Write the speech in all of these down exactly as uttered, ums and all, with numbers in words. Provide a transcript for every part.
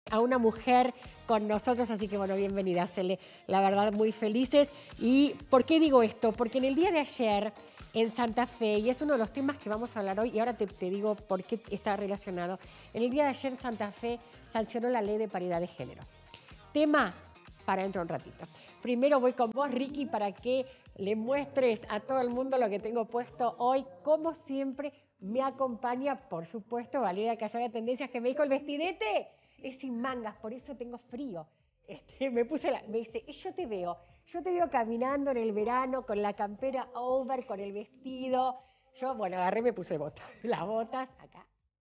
a una mujer con nosotros, así que bueno, bienvenida, Cele, la verdad muy felices. ¿Y por qué digo esto? Porque en el día de ayer en Santa Fe, y es uno de los temas que vamos a hablar hoy, y ahora te, te digo por qué está relacionado, en el día de ayer Santa Fe sancionó la ley de paridad de género. Tema para dentro de un ratito. Primero voy con vos, Ricky, para que le muestres a todo el mundo lo que tengo puesto hoy. Como siempre, me acompaña, por supuesto, Valeria Casada de Tendencias, que me dijo el vestidete es sin mangas, por eso tengo frío. Este, me puse la, me dice, yo te veo, yo te veo caminando en el verano con la campera over, con el vestido. Yo, bueno, agarré y me puse botas, las botas acá,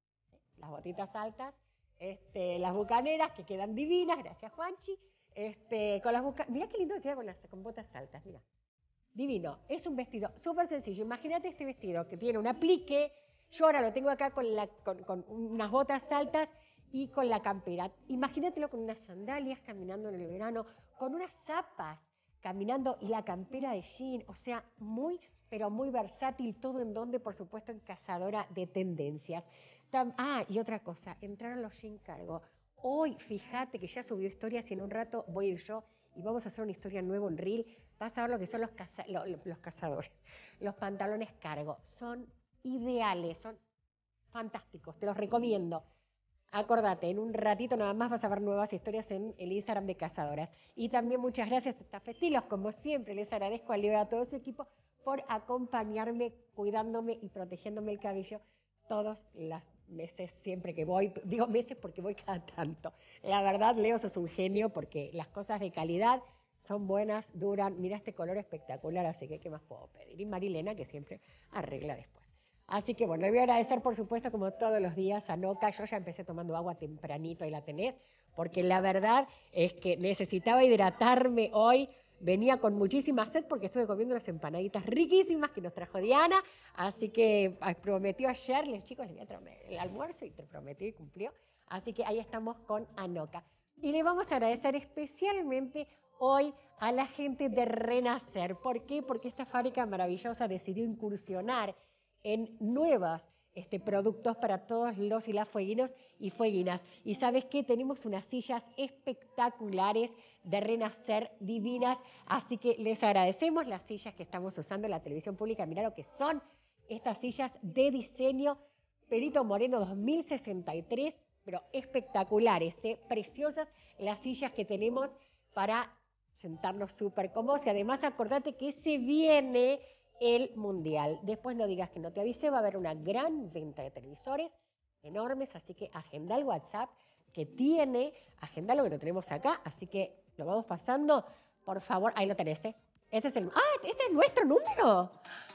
las botitas altas, este, las bucaneras que quedan divinas, gracias Juanchi. Este, con las buca... Mirá qué lindo que queda con, las, con botas altas, mira. Divino, es un vestido súper sencillo. Imagínate este vestido que tiene un aplique. Yo ahora lo tengo acá con, la, con, con unas botas altas y con la campera. Imagínatelo con unas sandalias caminando en el verano, con unas zapas caminando y la campera de jean. O sea, muy, pero muy versátil. Todo en donde, por supuesto, en Cazadora de Tendencias. Tam ah, y otra cosa, entraron los jean cargo. Hoy, fíjate que ya subió historias y en un rato voy a ir yo y vamos a hacer una historia nueva en Reel. Vas a ver lo que son los, caza los, los cazadores. Los pantalones cargo. Son ideales, son fantásticos, te los recomiendo. Acordate, en un ratito nada más vas a ver nuevas historias en el Instagram de Cazadoras. Y también muchas gracias a Tafetilos, como siempre, les agradezco a Leo y a todo su equipo por acompañarme, cuidándome y protegiéndome el cabello todos los meses, siempre que voy. Digo meses porque voy cada tanto. La verdad, Leo, sos un genio porque las cosas de calidad son buenas, duran. Mira este color espectacular, así que ¿qué más puedo pedir? Y Marilena, que siempre arregla después. Así que bueno, le voy a agradecer, por supuesto, como todos los días, a Noca. Yo ya empecé tomando agua tempranito, ahí la tenés, porque la verdad es que necesitaba hidratarme hoy. Venía con muchísima sed porque estuve comiendo unas empanaditas riquísimas que nos trajo Diana. Así que prometió ayer, les chicos, les voy a traer el almuerzo y te prometió y cumplió. Así que ahí estamos con Anoca. Y le vamos a agradecer especialmente hoy a la gente de Renacer. ¿Por qué? Porque esta fábrica maravillosa decidió incursionar en nuevos este, productos para todos los y las fueguinos y fueguinas. Y ¿sabes qué? Tenemos unas sillas espectaculares de Renacer, divinas, así que les agradecemos las sillas que estamos usando en la televisión pública. Mirá lo que son estas sillas de diseño Perito Moreno dos mil sesenta y tres, pero espectaculares, ¿eh? Preciosas las sillas que tenemos para sentarnos súper cómodos. Y además acordate que se viene el Mundial. Después no digas que no te avisé, va a haber una gran venta de televisores enormes, así que agenda el WhatsApp que tiene, agenda lo que lo tenemos acá, así que lo vamos pasando, por favor, ahí lo tenés, ¿eh? Este es el, ah, este es nuestro número.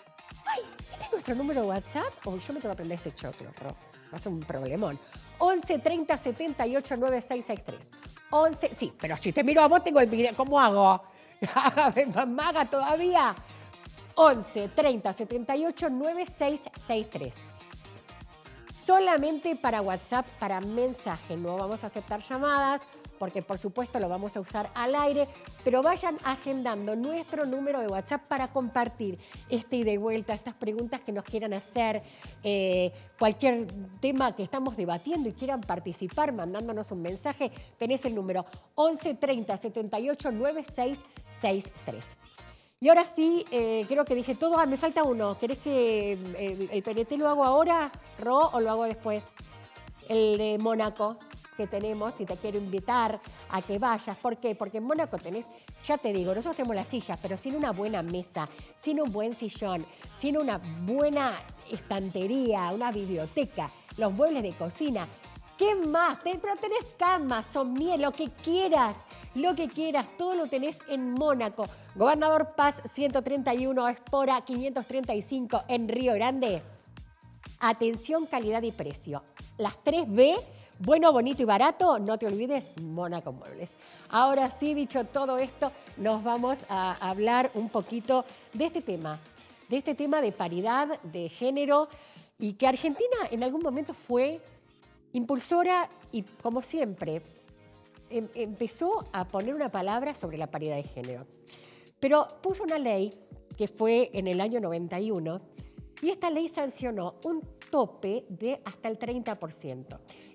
Ay, ¿este es nuestro número de WhatsApp? Oh, yo me tengo que aprender este choclo, pero va a ser un problemón. once treinta setenta y ocho noventa y seis sesenta y tres. once, sí, pero si te miro a vos tengo el video, ¿cómo hago? ¿Maga todavía? once treinta setenta y ocho noventa y seis sesenta y tres. Solamente para WhatsApp, para mensaje. No vamos a aceptar llamadas porque por supuesto lo vamos a usar al aire, pero vayan agendando nuestro número de WhatsApp para compartir este ida y vuelta, estas preguntas que nos quieran hacer, eh, cualquier tema que estamos debatiendo y quieran participar mandándonos un mensaje, tenés el número once treinta setenta y ocho noventa y seis sesenta y tres. Y ahora sí, eh, creo que dije todo. Ah, me falta uno. ¿Querés que el, el P N T lo hago ahora, Ro, o lo hago después? El de Mónaco que tenemos y te quiero invitar a que vayas. ¿Por qué? Porque en Mónaco tenés, ya te digo, nosotros tenemos las sillas, pero sin una buena mesa, sin un buen sillón, sin una buena estantería, una biblioteca, los muebles de cocina. ¿Qué más? Pero tenés camas, sommier, lo que quieras, lo que quieras, todo lo tenés en Mónaco. Gobernador Paz ciento treinta y uno, Espora quinientos treinta y cinco en Río Grande. Atención, calidad y precio. Las tres B, bueno, bonito y barato, no te olvides, Mónaco Muebles. Ahora sí, dicho todo esto, nos vamos a hablar un poquito de este tema, de este tema de paridad, de género, y que Argentina en algún momento fue impulsora y, como siempre, em, empezó a poner una palabra sobre la paridad de género. Pero puso una ley que fue en el año noventa y uno y esta ley sancionó un tope de hasta el treinta por ciento.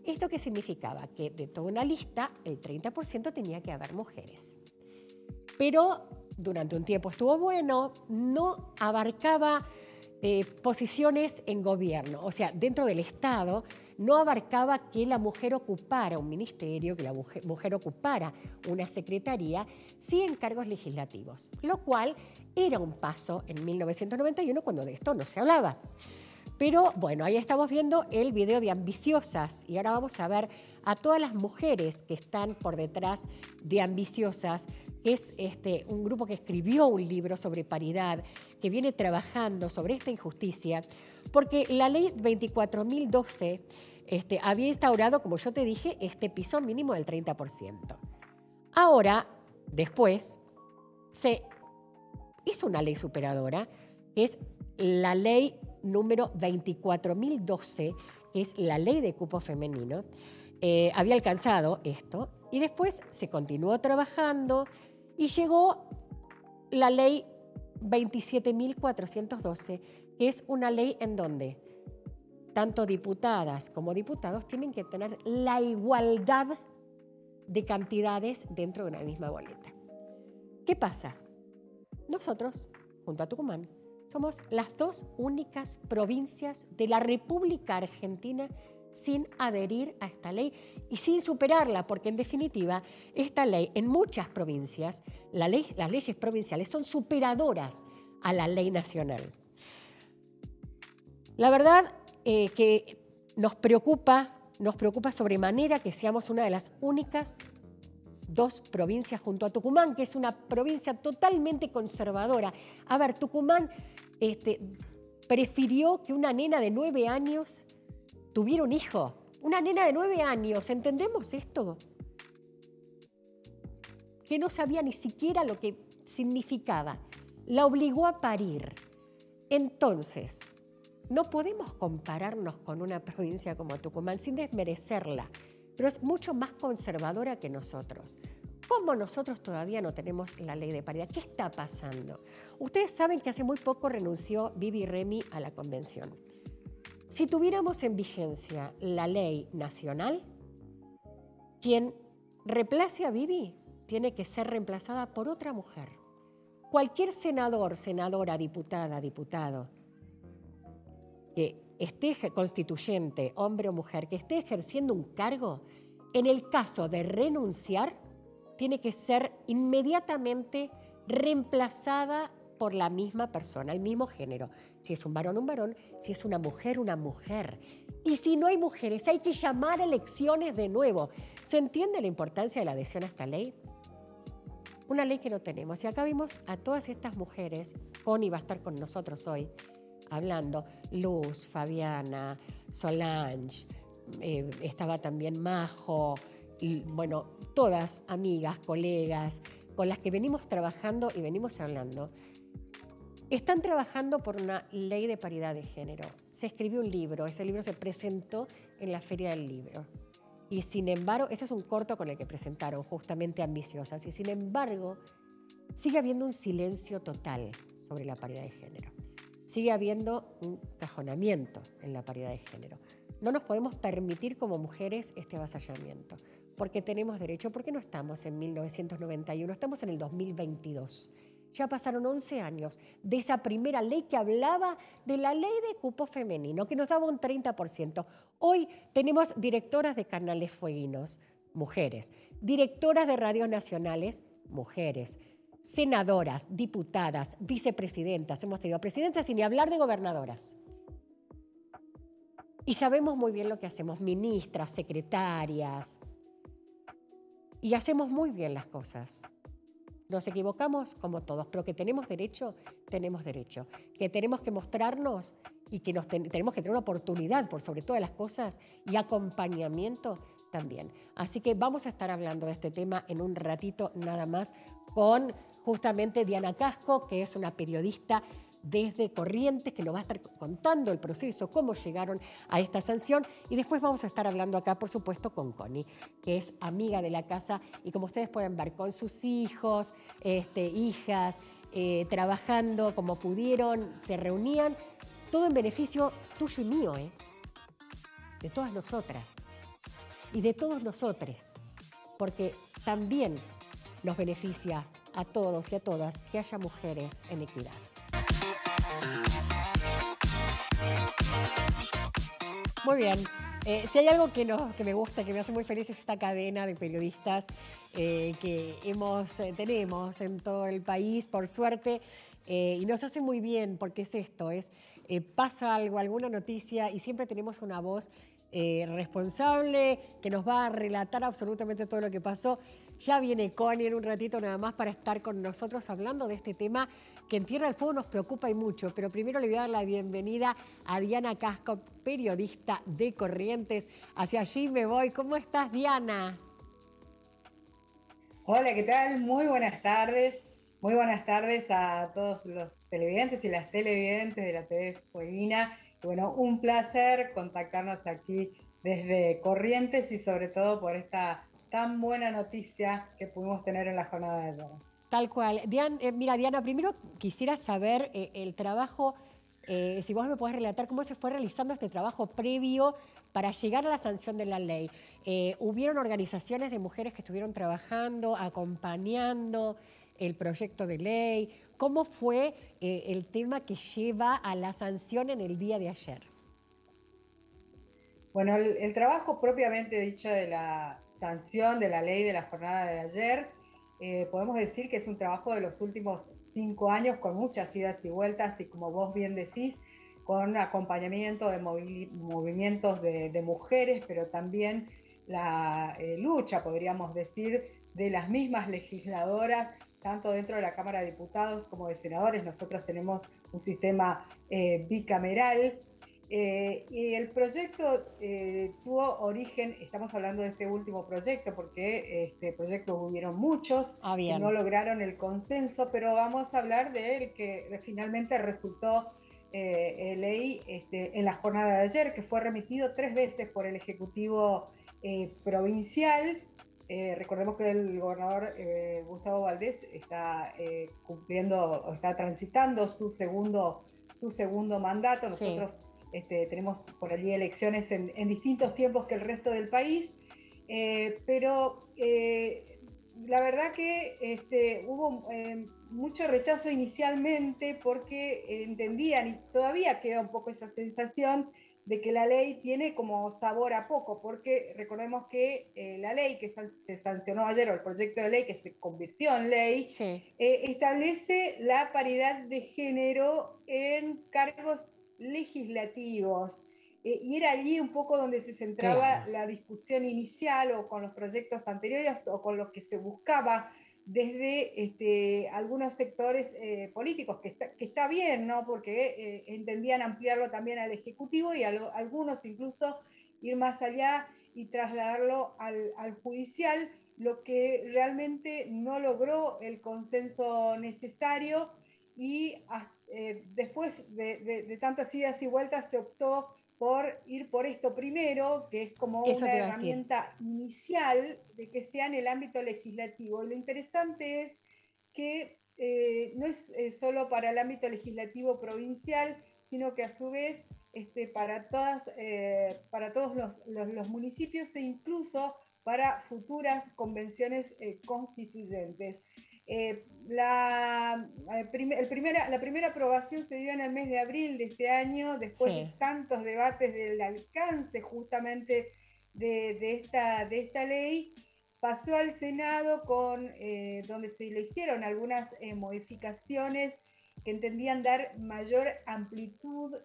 ¿Esto qué significaba? Que de toda una lista, el treinta por ciento tenía que haber mujeres. Pero durante un tiempo estuvo bueno, no abarcaba eh, posiciones en gobierno, o sea, dentro del Estado, no abarcaba que la mujer ocupara un ministerio, que la mujer, mujer ocupara una secretaría, sí en cargos legislativos, lo cual era un paso en mil novecientos noventa y uno cuando de esto no se hablaba. Pero bueno, ahí estamos viendo el video de Ambiciosas y ahora vamos a ver a todas las mujeres que están por detrás de Ambiciosas, que es este, un grupo que escribió un libro sobre paridad, que viene trabajando sobre esta injusticia, porque la ley veinticuatro mil doce este, había instaurado, como yo te dije, este piso mínimo del treinta por ciento. Ahora, después, se hizo una ley superadora, que es la ley número veinticuatro mil doce, que es la ley de cupo femenino, eh, había alcanzado esto y después se continuó trabajando y llegó la ley veintisiete mil cuatrocientos doce, que es una ley en donde tanto diputadas como diputados tienen que tener la igualdad de cantidades dentro de una misma boleta. ¿Qué pasa? Nosotros, junto a Tucumán, somos las dos únicas provincias de la República Argentina sin adherir a esta ley y sin superarla, porque en definitiva esta ley en muchas provincias, la ley, las leyes provinciales son superadoras a la ley nacional. La verdad eh, que nos preocupa, nos preocupa sobremanera que seamos una de las únicas dos provincias junto a Tucumán, que es una provincia totalmente conservadora. A ver, Tucumán este, prefirió que una nena de nueve años tuviera un hijo. Una nena de nueve años, ¿entendemos esto? Que no sabía ni siquiera lo que significaba. La obligó a parir. Entonces, no podemos compararnos con una provincia como Tucumán sin desmerecerla, pero es mucho más conservadora que nosotros. ¿Cómo nosotros todavía no tenemos la ley de paridad? ¿Qué está pasando? Ustedes saben que hace muy poco renunció Vivi Remy a la convención. Si tuviéramos en vigencia la ley nacional, quien reemplace a Vivi tiene que ser reemplazada por otra mujer. Cualquier senador, senadora, diputada, diputado que esté constituyente, hombre o mujer, que esté ejerciendo un cargo, en el caso de renunciar, tiene que ser inmediatamente reemplazada por la misma persona, el mismo género. Si es un varón, un varón, si es una mujer, una mujer. Y si no hay mujeres, hay que llamar a elecciones de nuevo. ¿Se entiende la importancia de la adhesión a esta ley? Una ley que no tenemos. Y acá vimos a todas estas mujeres, Connie va a estar con nosotros hoy, hablando, Luz, Fabiana, Solange, eh, estaba también Majo, y, bueno, todas amigas, colegas, con las que venimos trabajando y venimos hablando, están trabajando por una ley de paridad de género. Se escribió un libro, ese libro se presentó en la Feria del Libro. Y sin embargo, este es un corto con el que presentaron justamente Ambiciosas, y sin embargo, sigue habiendo un silencio total sobre la paridad de género. Sigue habiendo un cajonamiento en la paridad de género. No nos podemos permitir como mujeres este avasallamiento, porque tenemos derecho, porque no estamos en mil novecientos noventa y uno, estamos en el dos mil veintidós. Ya pasaron once años de esa primera ley que hablaba de la ley de cupo femenino, que nos daba un treinta por ciento. Hoy tenemos directoras de canales fueguinos, mujeres, directoras de radios nacionales, mujeres, senadoras, diputadas, vicepresidentas, hemos tenido presidentas y ni hablar de gobernadoras. Y sabemos muy bien lo que hacemos, ministras, secretarias, y hacemos muy bien las cosas. Nos equivocamos como todos, pero que tenemos derecho, tenemos derecho. Que tenemos que mostrarnos y que nos ten- tenemos que tener una oportunidad por sobre todas las cosas y acompañamiento también. Así que vamos a estar hablando de este tema en un ratito nada más con justamente Diana Casco, que es una periodista desde Corrientes, que nos va a estar contando el proceso, cómo llegaron a esta sanción. Y después vamos a estar hablando acá, por supuesto, con Connie, que es amiga de la casa y como ustedes pueden ver, con sus hijos, este, hijas, eh, trabajando como pudieron, se reunían, todo en beneficio tuyo y mío, ¿eh? De todas nosotras. y de todos nosotros, porque también nos beneficia a todos y a todas que haya mujeres en equidad. Muy bien. Eh, si hay algo que, nos, que me gusta, que me hace muy feliz, es esta cadena de periodistas eh, que hemos, eh, tenemos en todo el país, por suerte, eh, y nos hace muy bien, porque es esto, es eh, pasa algo, alguna noticia, y siempre tenemos una voz eh, responsable que nos va a relatar absolutamente todo lo que pasó. Ya viene Connie en un ratito nada más para estar con nosotros hablando de este tema que en Tierra del Fuego nos preocupa y mucho. Pero primero le voy a dar la bienvenida a Diana Casco, periodista de Corrientes. Hacia allí me voy. ¿Cómo estás, Diana? Hola, ¿qué tal? Muy buenas tardes. Muy buenas tardes a todos los televidentes y las televidentes de la T V Fueguina. Y bueno, un placer contactarnos aquí desde Corrientes y sobre todo por esta tan buena noticia que pudimos tener en la jornada de ayer. Tal cual. Diana, eh, mira, Diana, primero quisiera saber eh, el trabajo, eh, si vos me podés relatar cómo se fue realizando este trabajo previo para llegar a la sanción de la ley. Eh, ¿Hubieron organizaciones de mujeres que estuvieron trabajando, acompañando el proyecto de ley? ¿Cómo fue eh, el tema que lleva a la sanción en el día de ayer? Bueno, el, el trabajo propiamente dicho de la sanción de la ley de la jornada de ayer, eh, podemos decir que es un trabajo de los últimos cinco años con muchas idas y vueltas y como vos bien decís, con acompañamiento de movi movimientos de, de mujeres, pero también la eh, lucha, podríamos decir, de las mismas legisladoras, tanto dentro de la Cámara de Diputados como de senadores. Nosotros tenemos un sistema eh, bicameral. Eh, y el proyecto eh, tuvo origen, estamos hablando de este último proyecto, porque este proyecto hubieron muchos Ah, que bien. no lograron el consenso, pero vamos a hablar de él que finalmente resultó eh, ley este, en la jornada de ayer, que fue remitido tres veces por el Ejecutivo eh, Provincial. Eh, recordemos que el gobernador eh, Gustavo Valdés está eh, cumpliendo, está transitando su segundo, su segundo mandato. Nosotros Sí. Este, tenemos por allí elecciones en, en distintos tiempos que el resto del país, eh, pero eh, la verdad que este, hubo eh, mucho rechazo inicialmente porque entendían, y todavía queda un poco esa sensación de que la ley tiene como sabor a poco, porque recordemos que eh, la ley que se sancionó ayer, o el proyecto de ley que se convirtió en ley, Sí. eh, establece la paridad de género en cargos legislativos. Eh, y era allí un poco donde se centraba Claro. la discusión inicial o con los proyectos anteriores o con los que se buscaba desde este, algunos sectores eh, políticos, que está, que está bien, ¿no? Porque eh, entendían ampliarlo también al Ejecutivo y a lo, algunos incluso ir más allá y trasladarlo al, al judicial, lo que realmente no logró el consenso necesario y eh, después de, de, de tantas idas y vueltas se optó por ir por esto primero, que es como Eso te una iba a decir. herramienta inicial de que sea en el ámbito legislativo. Y lo interesante es que eh, no es eh, solo para el ámbito legislativo provincial, sino que a su vez este, para, todas, eh, para todos los, los, los municipios e incluso para futuras convenciones eh, constituyentes. Eh, la, eh, prim el primera, la primera aprobación se dio en el mes de abril de este año, después Sí. de tantos debates del alcance justamente de, de, esta, de esta ley. Pasó al Senado con, eh, donde se le hicieron algunas eh, modificaciones que entendían dar mayor amplitud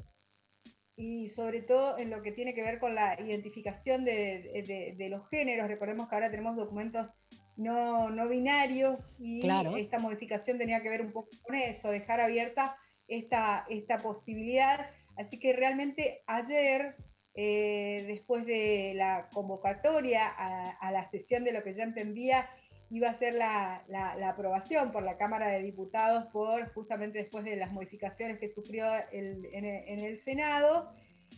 y sobre todo en lo que tiene que ver con la identificación de, de, de los géneros. Recordemos que ahora tenemos documentos no, no binarios y Claro. esta modificación tenía que ver un poco con eso, dejar abierta esta, esta posibilidad. Así que realmente ayer, eh, después de la convocatoria a, a la sesión de lo que ya entendía iba a ser la, la, la aprobación por la Cámara de Diputados por justamente después de las modificaciones que sufrió el, en, el, en el Senado,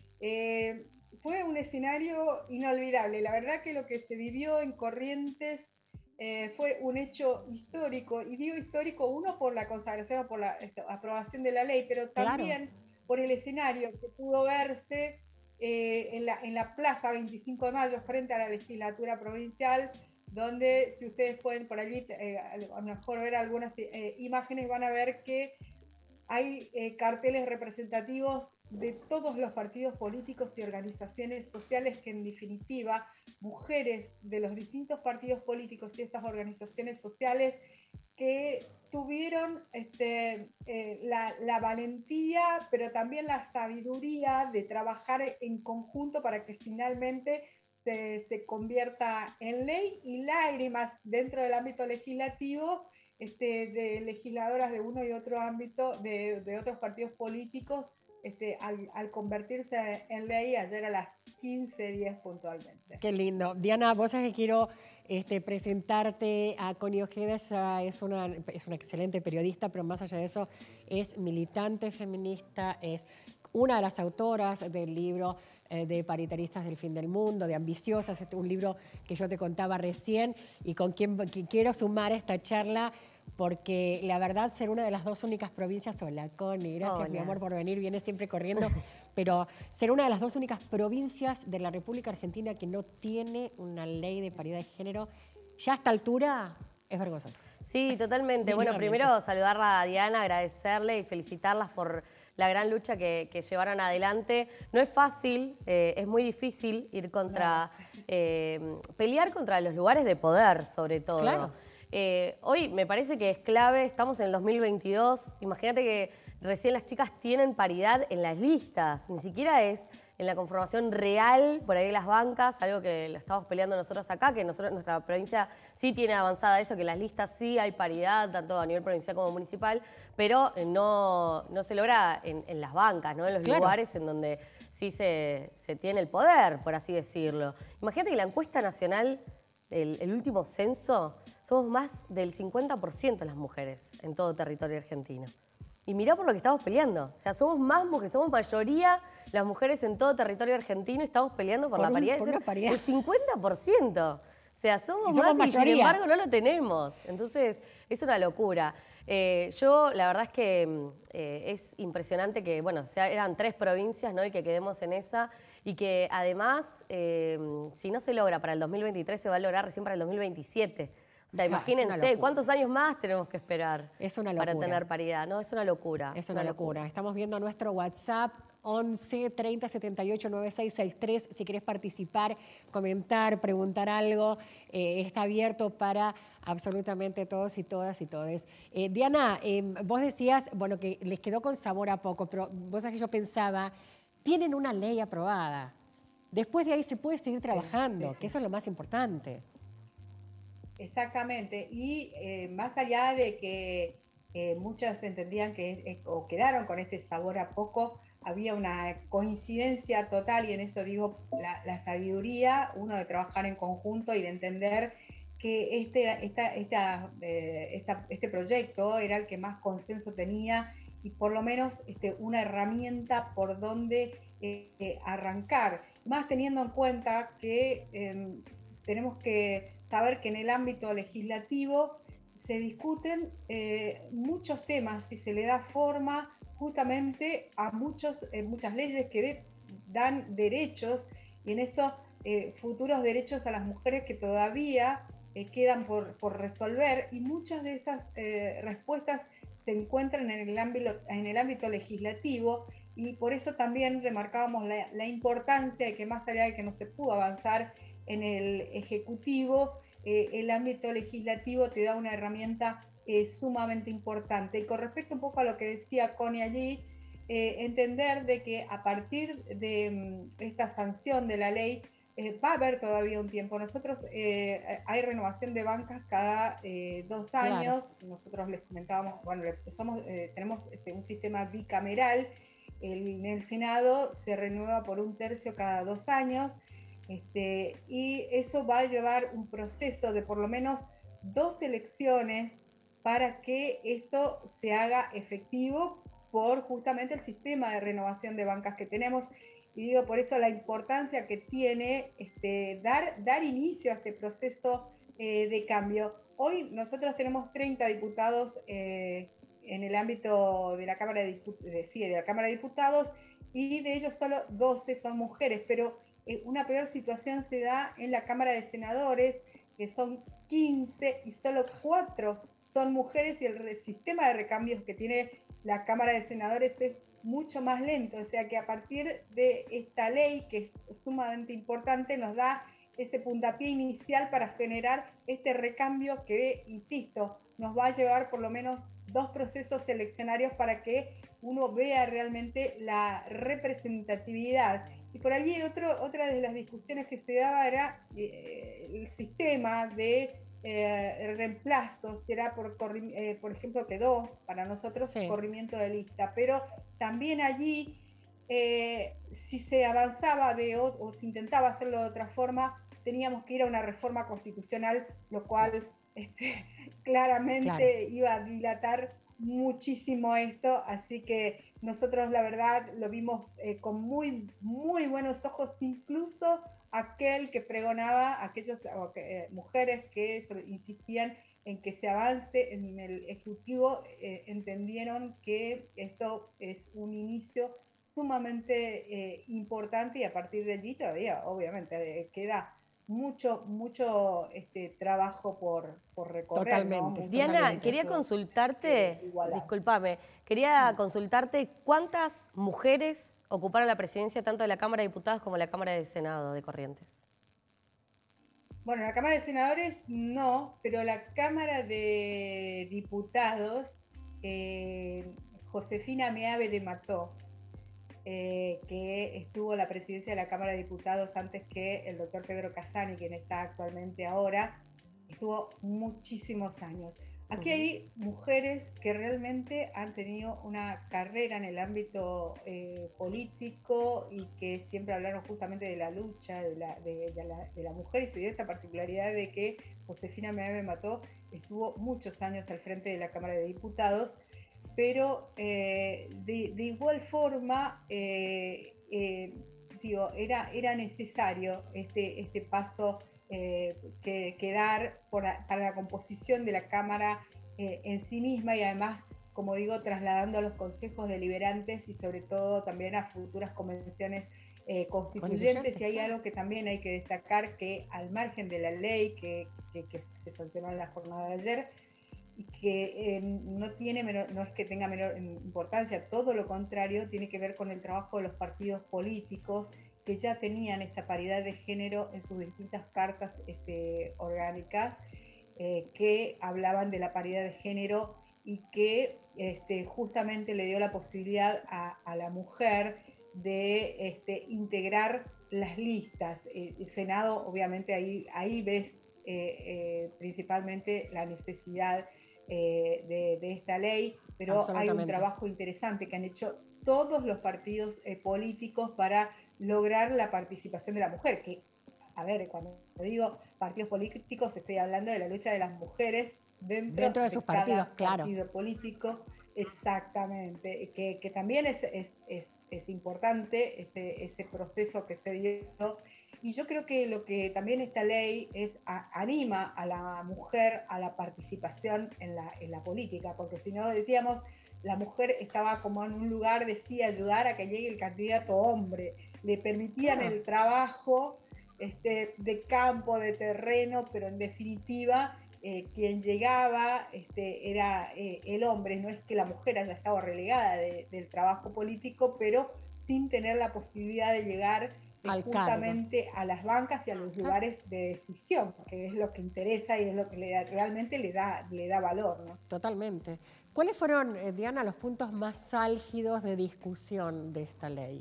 eh, fue un escenario inolvidable. La verdad que lo que se vivió en Corrientes eh, fue un hecho histórico, y digo histórico uno por la consagración o por la esto, aprobación de la ley, pero también Claro. por el escenario que pudo verse eh, en, la, en la plaza veinticinco de mayo, frente a la legislatura provincial, donde si ustedes pueden por allí eh, a lo mejor ver algunas eh, imágenes, van a ver que hay eh, carteles representativos de todos los partidos políticos y organizaciones sociales que en definitiva mujeres de los distintos partidos políticos y estas organizaciones sociales que tuvieron este, eh, la, la valentía, pero también la sabiduría de trabajar en conjunto para que finalmente se, se convierta en ley y lágrimas dentro del ámbito legislativo este, de legisladoras de uno y otro ámbito, de, de otros partidos políticos, este, al, al convertirse en ley ayer a las quince diez puntualmente. Qué lindo. Diana, vos sabés que quiero este, presentarte a Connie Ojeda. Ella es una, es una excelente periodista, pero más allá de eso es militante feminista, es una de las autoras del libro eh, de Paritaristas del Fin del Mundo, de Ambiciosas, este, un libro que yo te contaba recién y con quien, quien quiero sumar esta charla, porque la verdad ser una de las dos únicas provincias, hola Connie, gracias Hola. mi amor por venir, viene siempre corriendo, pero ser una de las dos únicas provincias de la República Argentina que no tiene una ley de paridad de género, ya a esta altura es vergonzoso. Sí, totalmente. Bueno, primero saludarla a Diana, agradecerle y felicitarlas por la gran lucha que, que llevaron adelante. No es fácil, eh, es muy difícil ir contra, eh, pelear contra los lugares de poder, sobre todo. Claro. Eh, hoy me parece que es clave, estamos en el dos mil veintidós, imagínate que recién las chicas tienen paridad en las listas, ni siquiera es en la conformación real, por ahí las bancas, algo que lo estamos peleando nosotros acá, que nosotros, nuestra provincia sí tiene avanzada eso, que en las listas sí hay paridad, tanto a nivel provincial como municipal, pero no, no se logra en, en las bancas, ¿no? En los Claro. lugares en donde sí se, se tiene el poder, por así decirlo. Imagínate que la encuesta nacional, el, el último censo, somos más del cincuenta por ciento las mujeres en todo territorio argentino. Y mirá por lo que estamos peleando. O sea, somos más mujeres, somos mayoría las mujeres en todo territorio argentino y estamos peleando por, Por la un- paridad. por Es una paridad. el cincuenta por ciento. O sea, somos, Y somos más y sin mayoría. embargo no lo tenemos. Entonces, es una locura. Eh, yo, la verdad es que eh, es impresionante que, bueno, sea, eran tres provincias, ¿no? Y que quedemos en esa. Y que además, eh, si no se logra para el dos mil veintitrés, se va a lograr recién para el dos mil veintisiete. O sea, Claro, es una imagínense locura. cuántos años más tenemos que esperar Es una para locura. tener paridad. No, es una locura. Es una locura. Estamos viendo nuestro WhatsApp once treinta setenta y ocho noventa y seis sesenta y tres. Si querés participar, comentar, preguntar algo, eh, está abierto para absolutamente todos y todas y todes. Eh, Diana, eh, vos decías, bueno, que les quedó con sabor a poco, pero vos sabés que yo pensaba, tienen una ley aprobada. Después de ahí se puede seguir trabajando, sí, sí. que eso es lo más importante. Exactamente, y eh, más allá de que eh, muchas entendían que, eh, o quedaron con este sabor a poco, había una coincidencia total, y en eso digo la, la sabiduría, uno de trabajar en conjunto y de entender que este, esta, esta, eh, esta, este proyecto era el que más consenso tenía y por lo menos este, una herramienta por donde eh, eh, arrancar, más teniendo en cuenta que eh, tenemos que saber que en el ámbito legislativo se discuten eh, muchos temas y se le da forma justamente a muchos, eh, muchas leyes que de, dan derechos, y en eso eh, futuros derechos a las mujeres que todavía eh, quedan por, por resolver, y muchas de estas eh, respuestas se encuentran en el ámbito, en el ámbito legislativo, y por eso también remarcábamos la, la importancia de que más allá de que no se pudo avanzar en el Ejecutivo, eh, el ámbito legislativo te da una herramienta eh, sumamente importante. Y con respecto un poco a lo que decía Connie allí, eh, entender de que a partir de um, esta sanción de la ley eh, va a haber todavía un tiempo. Nosotros eh, hay renovación de bancas cada eh, dos años. Claro. Nosotros les comentábamos, bueno, somos, eh, tenemos este, un sistema bicameral. El, en el Senado se renueva por un tercio cada dos años. Este, y eso va a llevar un proceso de por lo menos dos elecciones para que esto se haga efectivo por justamente el sistema de renovación de bancas que tenemos. Y digo, por eso la importancia que tiene este, dar, dar inicio a este proceso eh, de cambio. Hoy nosotros tenemos treinta diputados eh, en el ámbito de la Cámara de, Diput- de, sí, de la Cámara de Diputados, y de ellos solo doce son mujeres, pero eh, una peor situación se da en la Cámara de Senadores, que son quince y solo cuatro son mujeres, y el sistema de recambios que tiene la Cámara de Senadores es mucho más lento, o sea que a partir de esta ley, que es sumamente importante, nos da ese puntapié inicial para generar este recambio que, insisto, nos va a llevar por lo menos dos procesos seleccionarios para que uno vea realmente la representatividad. Y por allí otro, otra de las discusiones que se daba era eh, el sistema de eh, reemplazo, será por, eh, por ejemplo, quedó para nosotros sí. corrimiento de lista, pero también allí, eh, si se avanzaba de, o, o se intentaba hacerlo de otra forma, teníamos que ir a una reforma constitucional, lo cual este, claramente claro. iba a dilatar muchísimo esto, así que nosotros la verdad lo vimos eh, con muy, muy buenos ojos, incluso aquel que pregonaba, aquellas eh, mujeres que insistían en que se avance en el Ejecutivo, eh, entendieron que esto es un inicio sumamente eh, importante, y a partir de allí todavía obviamente eh, queda mucho, mucho este, trabajo por, por recorrer. Totalmente. ¿no? Diana, totalmente. Quería consultarte, eh, discúlpame, quería sí. consultarte cuántas mujeres ocuparon la presidencia tanto de la Cámara de Diputados como de la Cámara de Senado de Corrientes. Bueno, la Cámara de Senadores no, pero la Cámara de Diputados, eh, Josefina Meave de Mató, Eh, que estuvo en la presidencia de la Cámara de Diputados antes que el doctor Pedro Casani, quien está actualmente ahora, estuvo muchísimos años. Aquí uh-huh. hay mujeres que realmente han tenido una carrera en el ámbito eh, político, y que siempre hablaron justamente de la lucha de la, de, de la, de la mujer, y se dio esta particularidad de que Josefina Meave Mató estuvo muchos años al frente de la Cámara de Diputados, pero eh, de, de igual forma eh, eh, digo, era, era necesario este, este paso eh, que, que dar por, para la composición de la Cámara eh, en sí misma, y además, como digo, trasladando a los consejos deliberantes y sobre todo también a futuras convenciones eh, constituyentes. Y hay algo que también hay que destacar, que al margen de la ley que, que, que se sancionó en la jornada de ayer, y que eh, no, tiene menor, no es que tenga menor importancia, todo lo contrario, tiene que ver con el trabajo de los partidos políticos, que ya tenían esta paridad de género en sus distintas cartas este, orgánicas, eh, que hablaban de la paridad de género, y que este, justamente le dio la posibilidad a, a la mujer de este, integrar las listas. Eh, el Senado, obviamente, ahí, ahí ves eh, eh, principalmente la necesidad Eh, de, de esta ley, pero hay un trabajo interesante que han hecho todos los partidos eh, políticos para lograr la participación de la mujer, que, a ver, cuando digo partidos políticos, estoy hablando de la lucha de las mujeres dentro, dentro de, de sus partidos, claro. partido político, exactamente, que, que también es, es, es, es importante ese, ese proceso que se dio. Y yo creo que lo que también esta ley es a, anima a la mujer a la participación en la, en la política, porque si no, decíamos, la mujer estaba como en un lugar de sí ayudar a que llegue el candidato hombre, le permitían claro. el trabajo este, de campo, de terreno, pero en definitiva eh, quien llegaba este, era eh, el hombre. No es que la mujer haya estado relegada de, del trabajo político, pero sin tener la posibilidad de llegar Al justamente cargo. a las bancas y a los lugares de decisión, que es lo que interesa y es lo que le da, realmente le da, le da valor, ¿no? Totalmente. ¿Cuáles fueron, eh, Diana, los puntos más álgidos de discusión de esta ley?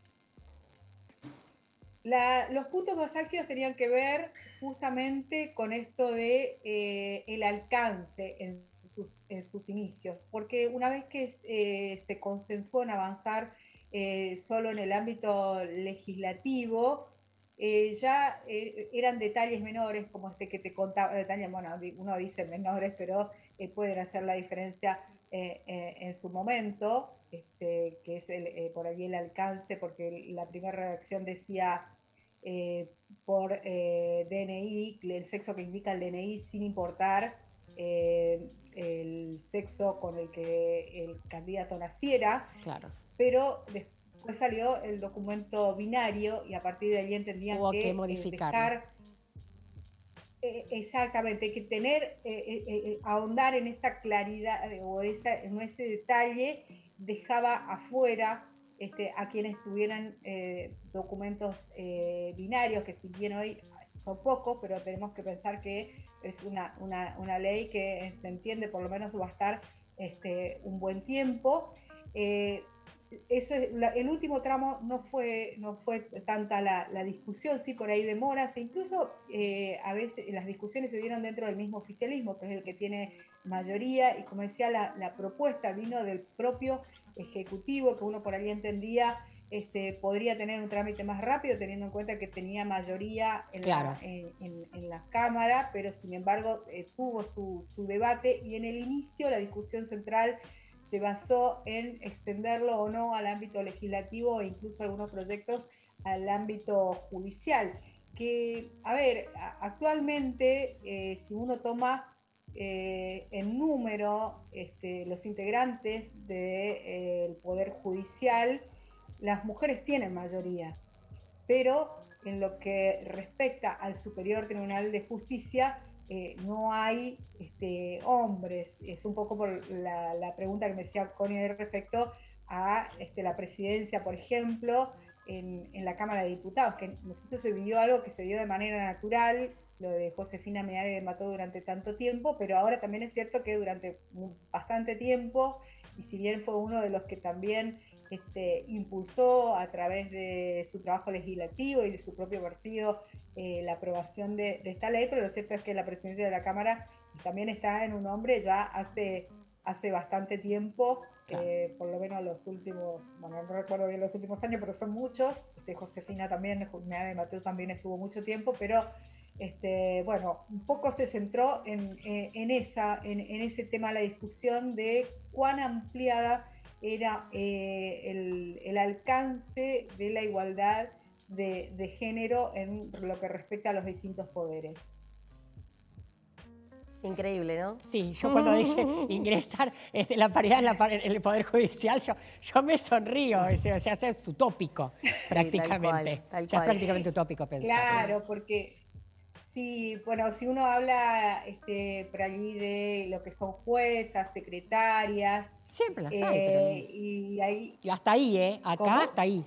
La, los puntos más álgidos tenían que ver justamente con esto de eh, el alcance en sus, en sus inicios, porque una vez que eh, se consensuó en avanzar Eh, solo en el ámbito legislativo, eh, ya eh, eran detalles menores, como este que te contaba, detalles, bueno, uno dice menores, pero eh, pueden hacer la diferencia eh, eh, en su momento, este, que es el, eh, por allí el alcance, porque la primera redacción decía eh, por eh, D N I, el sexo que indica el D N I, sin importar eh, el sexo con el que el candidato naciera. Claro. Pero después salió el documento binario y a partir de ahí entendían Hubo que, que eh, modificarlo. dejar eh, exactamente, que tener, eh, eh, eh, ahondar en esa claridad eh, o esa, en ese detalle dejaba afuera este, a quienes tuvieran eh, documentos eh, binarios, que si bien hoy son pocos, pero tenemos que pensar que es una, una, una ley que se entiende por lo menos va a estar este, un buen tiempo. Eh, eso es, la, el último tramo no fue, no fue tanta la, la discusión, sí, por ahí demoras, e incluso eh, a veces las discusiones se dieron dentro del mismo oficialismo, que es el que tiene mayoría, y como decía, la, la propuesta vino del propio Ejecutivo, que uno por ahí entendía este, podría tener un trámite más rápido, teniendo en cuenta que tenía mayoría en, claro. la, en, en, en la Cámara, pero sin embargo eh, tuvo su, su debate, y en el inicio la discusión central se basó en extenderlo o no al ámbito legislativo e incluso algunos proyectos al ámbito judicial. Que, a ver, actualmente, eh, si uno toma eh, en número este, los integrantes del de, eh, Poder Judicial, las mujeres tienen mayoría, pero en lo que respecta al Superior Tribunal de Justicia, eh, no hay este, hombres. Es un poco por la, la pregunta que me decía Connie respecto a este, la presidencia, por ejemplo, en, en la Cámara de Diputados, que nosotros se vivió algo que se dio de manera natural, lo de Josefina Meade Mató durante tanto tiempo, pero ahora también es cierto que durante bastante tiempo, y si bien fue uno de los que también Este, impulsó a través de su trabajo legislativo y de su propio partido eh, la aprobación de, de esta ley, pero lo cierto es que la presidencia de la Cámara también está en un hombre ya hace, hace bastante tiempo, claro. eh, por lo menos los últimos, bueno, no recuerdo bien los últimos años, pero son muchos. Este, Josefina también, Meade Mateo también estuvo mucho tiempo, pero este, bueno, un poco se centró en, en, en, esa, en, en ese tema, la discusión de cuán ampliada era eh, el, el alcance de la igualdad de, de género en lo que respecta a los distintos poderes. Increíble, ¿no? Sí, yo cuando dije ingresar este, la paridad en, la, en el Poder Judicial, yo, yo me sonrío, o sea, se hace utópico prácticamente. Sí, tal cual, tal ya cual. Es prácticamente utópico pensar. Claro, porque sí, bueno, si uno habla este, por allí de lo que son juezas, secretarias. Siempre las hay, eh, pero... Y, ahí, y hasta ahí, ¿eh? Acá ¿cómo? hasta ahí.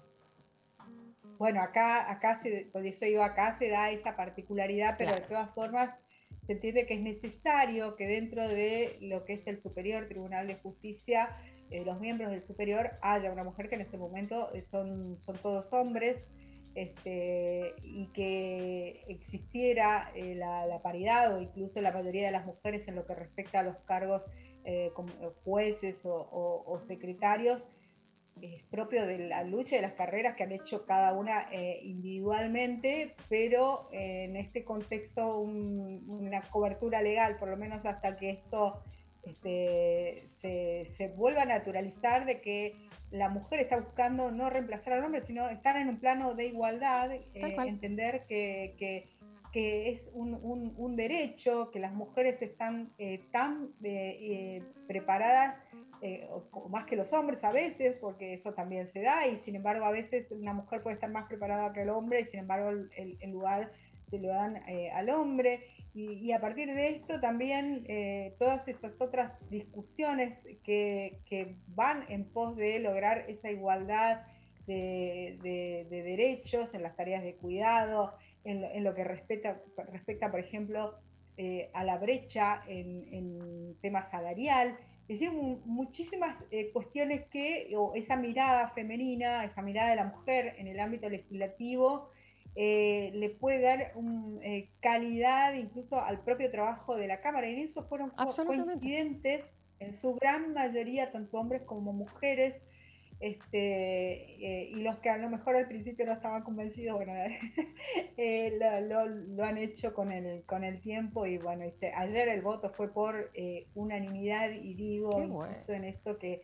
Bueno, acá, acá se, por eso digo, acá se da esa particularidad, pero claro. De todas formas se entiende que es necesario que dentro de lo que es el Superior Tribunal de Justicia, eh, los miembros del Superior, haya una mujer, que en este momento son, son todos hombres, este, y que existiera eh, la, la paridad o incluso la mayoría de las mujeres en lo que respecta a los cargos eh, como jueces o, o, o secretarios. Es propio de la lucha de las carreras que han hecho cada una eh, individualmente, pero eh, en este contexto un, una cobertura legal, por lo menos hasta que esto este, se, se vuelva a naturalizar, de que la mujer está buscando no reemplazar al hombre, sino estar en un plano de igualdad, eh, entender que, que, que es un, un, un derecho, que las mujeres están eh, tan eh, eh, preparadas Eh, o, o más que los hombres a veces, porque eso también se da, y sin embargo a veces una mujer puede estar más preparada que el hombre, y sin embargo el, el lugar se lo dan eh, al hombre, y, y a partir de esto también eh, todas estas otras discusiones que, que van en pos de lograr esa igualdad de, de, de derechos en las tareas de cuidado, en lo, en lo que respecta, respecta por ejemplo eh, a la brecha en, en tema salarial. Es decir, muchísimas eh, cuestiones que, o esa mirada femenina, esa mirada de la mujer en el ámbito legislativo, eh, le puede dar un, eh, calidad incluso al propio trabajo de la Cámara. Y en eso fueron coincidentes en su gran mayoría, tanto hombres como mujeres, este, eh, y los que a lo mejor al principio no estaban convencidos, bueno, eh, lo, lo, lo han hecho con el, con el tiempo, y bueno, y se, ayer el voto fue por eh, unanimidad, y digo, bueno, insisto en esto, que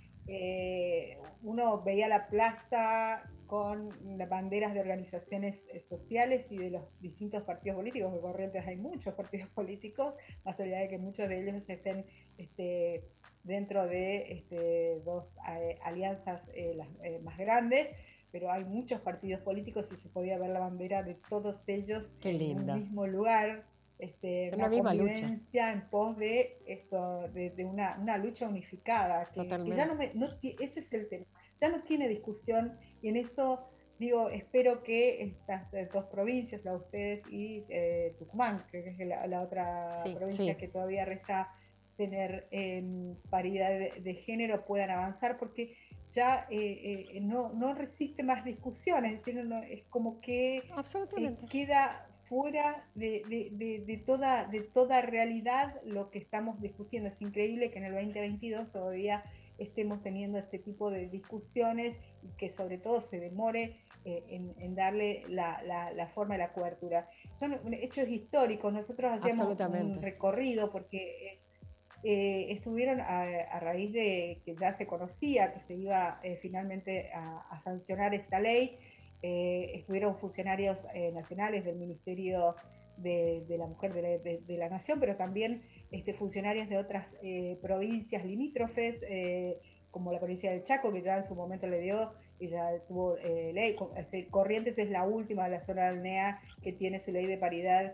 eh, uno veía la plaza con las banderas de organizaciones sociales y de los distintos partidos políticos, que Corrientes hay muchos partidos políticos, más allá de que muchos de ellos estén este, dentro de este, dos eh, alianzas eh, las, eh, más grandes, pero hay muchos partidos políticos y se podía ver la bandera de todos ellos Qué en lindo. un mismo lugar, este, En una la misma convivencia lucha. en pos de, esto, de, de una, una lucha unificada, que, que ya no, me, no ese es el tema, ya no tiene discusión, y en eso digo, espero que estas dos provincias, la de ustedes y eh, Tucumán, que es la, la otra Sí, provincia sí. que todavía resta tener eh, paridad de, de género, puedan avanzar, porque ya eh, eh, no, no resiste más discusiones, es, decir, no, es como que eh, queda fuera de, de, de, de, toda, de toda realidad lo que estamos discutiendo. Es increíble que en el veinte veintidós todavía estemos teniendo este tipo de discusiones y que sobre todo se demore eh, en, en darle la, la, la forma de la cobertura. Son hechos históricos, nosotros hacíamos un recorrido porque... Eh, Eh, estuvieron a, a raíz de que ya se conocía que se iba eh, finalmente a, a sancionar esta ley, eh, estuvieron funcionarios eh, nacionales del Ministerio de, de la Mujer de la, de, de la Nación, pero también este, funcionarios de otras eh, provincias limítrofes, eh, como la provincia del Chaco, que ya en su momento le dio y ya tuvo eh, ley. Corrientes es la última de la zona del N E A que tiene su ley de paridad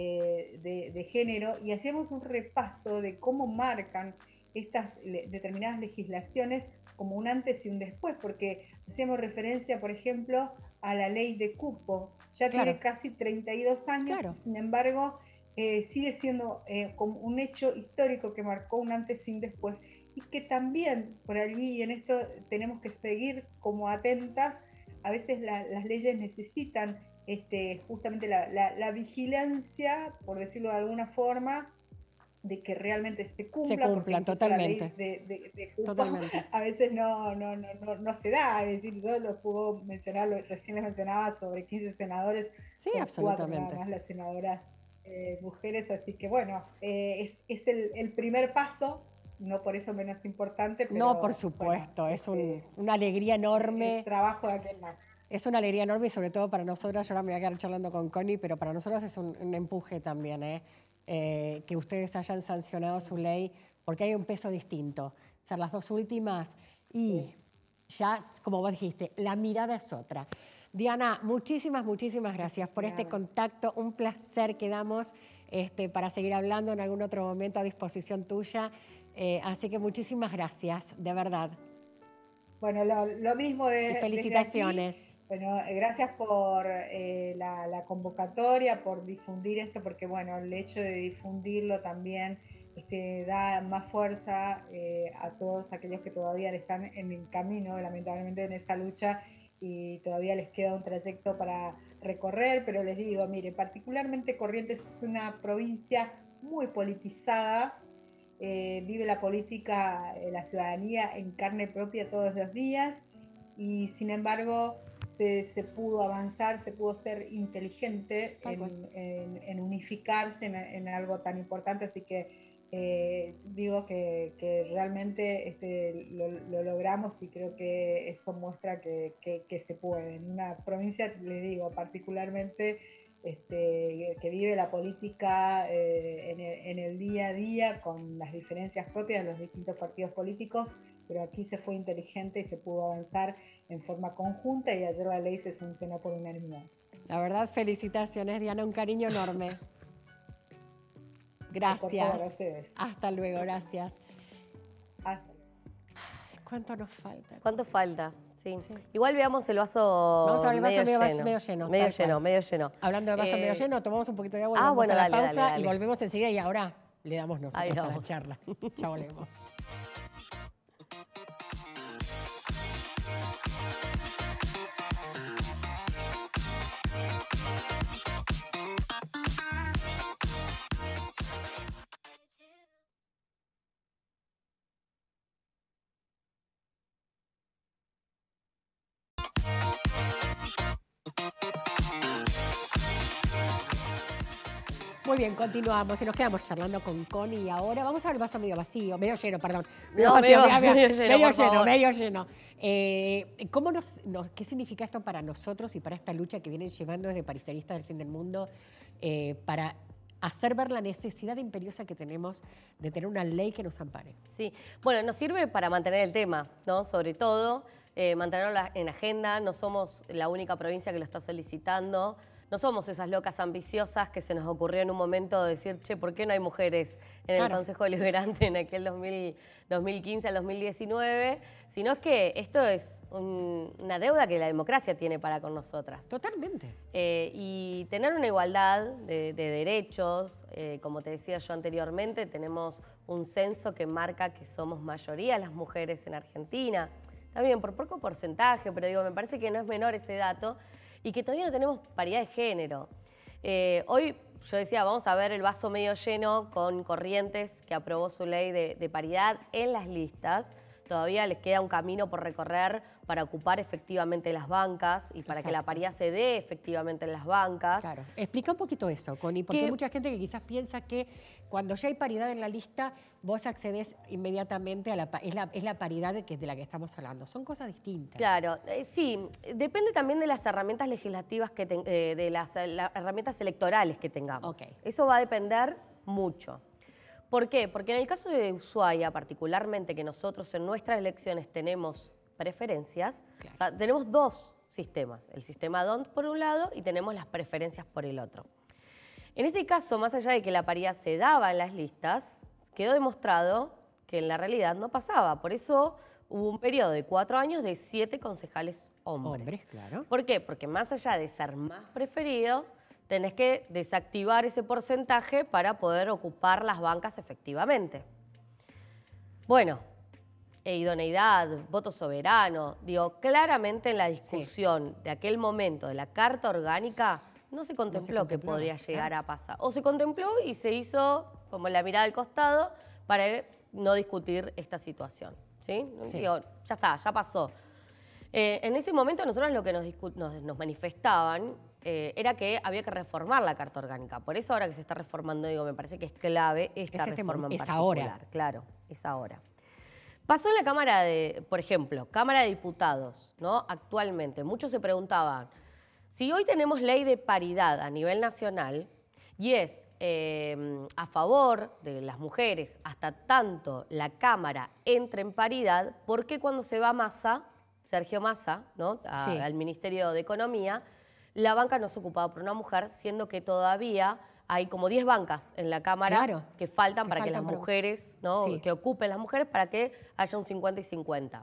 Eh, de, de género, y hacíamos un repaso de cómo marcan estas le, determinadas legislaciones como un antes y un después, porque hacíamos referencia, por ejemplo, a la ley de cupo, ya claro. tiene casi treinta y dos años, claro. sin embargo, eh, sigue siendo eh, como un hecho histórico que marcó un antes y un después, y que también por allí, en esto tenemos que seguir como atentas, a veces la, las leyes necesitan Este, justamente la, la, la vigilancia, por decirlo de alguna forma, de que realmente se cumpla. Se cumplan, totalmente. La ley de, de, de cupo totalmente. A veces no, no, no, no, no se da, es decir, yo lo puedo mencionar, lo, recién les mencionaba sobre quince senadores, sí, absolutamente. Cuatro, más las senadoras eh, mujeres, así que bueno, eh, es, es el, el primer paso, no por eso menos importante, pero... No, por supuesto, bueno, es un, este, una alegría enorme. El trabajo de aquel más. Es una alegría enorme y sobre todo para nosotras, yo ahora me voy a quedar charlando con Connie, pero para nosotros es un, un empuje también, ¿eh? Eh, que ustedes hayan sancionado su ley, porque hay un peso distinto. Ser las dos últimas y sí. ya, como vos dijiste, la mirada es otra. Diana, muchísimas, muchísimas gracias por este contacto, un placer que damos este, para seguir hablando en algún otro momento a disposición tuya, eh, así que muchísimas gracias, de verdad. Bueno, lo, lo mismo de... Y felicitaciones. Bueno, gracias por eh, la, la convocatoria, por difundir esto, porque bueno, el hecho de difundirlo también este, da más fuerza eh, a todos aquellos que todavía están en el camino, lamentablemente, en esta lucha, y todavía les queda un trayecto para recorrer, pero les digo, mire, particularmente Corrientes es una provincia muy politizada, eh, vive la política, eh, la ciudadanía en carne propia todos los días, y sin embargo se, se pudo avanzar, se pudo ser inteligente en, en, en unificarse en, en algo tan importante, así que eh, digo que, que realmente este, lo, lo logramos, y creo que eso muestra que, que, que se puede. En una provincia, les digo, particularmente este, que vive la política eh, en, el, en el día a día, con las diferencias propias de los distintos partidos políticos, pero aquí se fue inteligente y se pudo avanzar en forma conjunta, y ayer la ley se sancionó por unanimidad. La verdad, felicitaciones, Diana, un cariño enorme. Gracias. Hasta luego, gracias. Hasta. ¿Cuánto nos falta? ¿Cuánto falta? Sí. Sí. Igual veamos el vaso, Vamos a ver el vaso medio, medio lleno. medio lleno. Medio lleno, cual. medio lleno. Hablando de vaso eh, medio lleno, tomamos un poquito de agua y ah, vamos bueno, a la dale, pausa dale, dale. y volvemos enseguida, y ahora le damos nosotros Ahí a vamos. la charla. Ya volvemos. Muy bien, continuamos y nos quedamos charlando con Connie, y ahora vamos a ver el vaso medio vacío, medio lleno, perdón. Medio no, vacío, medio, medio, medio lleno, medio por lleno, favor. medio lleno. Eh, ¿cómo nos, nos, ¿Qué significa esto para nosotros y para esta lucha que vienen llevando desde Pariteristas del Fin del Mundo eh, para hacer ver la necesidad imperiosa que tenemos de tener una ley que nos ampare. Sí, bueno, nos sirve para mantener el tema, ¿no? Sobre todo, eh, mantenerlo en agenda. No somos la única provincia que lo está solicitando. No somos esas locas ambiciosas que se nos ocurrió en un momento decir, che, ¿por qué no hay mujeres en el Claro. Consejo Deliberante en aquel dos mil, dos mil quince al dos mil diecinueve? Sino es que esto es un- una deuda que la democracia tiene para con nosotras. Totalmente. Eh, y tener una igualdad de, de derechos, eh, como te decía yo anteriormente, tenemos un censo que marca que somos mayoría las mujeres en Argentina. También por poco porcentaje, pero digo, me parece que no es menor ese dato y que todavía no tenemos paridad de género. Eh, hoy yo decía, vamos a ver el vaso medio lleno con Corrientes, que aprobó su ley de, de paridad en las listas. Todavía les queda un camino por recorrer para ocupar efectivamente las bancas y para que la Exacto. paridad se dé efectivamente en las bancas. Claro. Explica un poquito eso, Connie, porque Que- hay mucha gente que quizás piensa que cuando ya hay paridad en la lista, vos accedes inmediatamente a la, pa- es la, es la paridad de, que, de la que estamos hablando. Son cosas distintas. Claro, eh, sí, depende también de las herramientas legislativas, que ten- eh, de las eh, la- herramientas electorales que tengamos. Ok. Eso va a depender mucho. ¿Por qué? Porque en el caso de Ushuaia, particularmente, que nosotros en nuestras elecciones tenemos preferencias, Claro. o sea, tenemos dos sistemas, el sistema D O N T por un lado y tenemos las preferencias por el otro. En este caso, más allá de que la paridad se daba en las listas, quedó demostrado que en la realidad no pasaba. Por eso hubo un periodo de cuatro años de siete concejales hombres. Hombres, claro. ¿Por qué? Porque más allá de ser más preferidos, tenés que desactivar ese porcentaje para poder ocupar las bancas efectivamente. Bueno, e idoneidad, voto soberano, digo, claramente en la discusión de aquel momento de la Carta Orgánica no se contempló, que contempló, podría claro. llegar a pasar. O se contempló y se hizo como la mirada al costado para no discutir esta situación. ¿Sí? Sí. Digo, ya está, ya pasó. Eh, en ese momento nosotros lo que nos, discu- nos, nos manifestaban eh, era que había que reformar la Carta Orgánica. Por eso ahora que se está reformando, digo, me parece que es clave esta Es este reforma mom- en es particular. ahora. Claro, es ahora. Pasó en la Cámara de, por ejemplo, Cámara de Diputados, ¿no? Actualmente, muchos se preguntaban, si hoy tenemos ley de paridad a nivel nacional y es eh, a favor de las mujeres hasta tanto la Cámara entre en paridad, ¿por qué cuando se va Massa, Sergio Massa, ¿no? A- Sí. al Ministerio de Economía, la banca no es ocupada por una mujer, siendo que todavía hay como diez bancas en la Cámara Claro, que faltan que para que faltan las para- mujeres, ¿no? Sí. que ocupen las mujeres para que haya un cincuenta y cincuenta.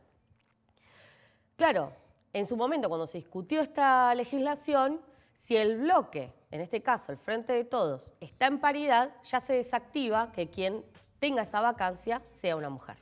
Claro, en su momento cuando se discutió esta legislación, si el bloque, en este caso el Frente de Todos, está en paridad, ya se desactiva que quien tenga esa vacancia sea una mujer.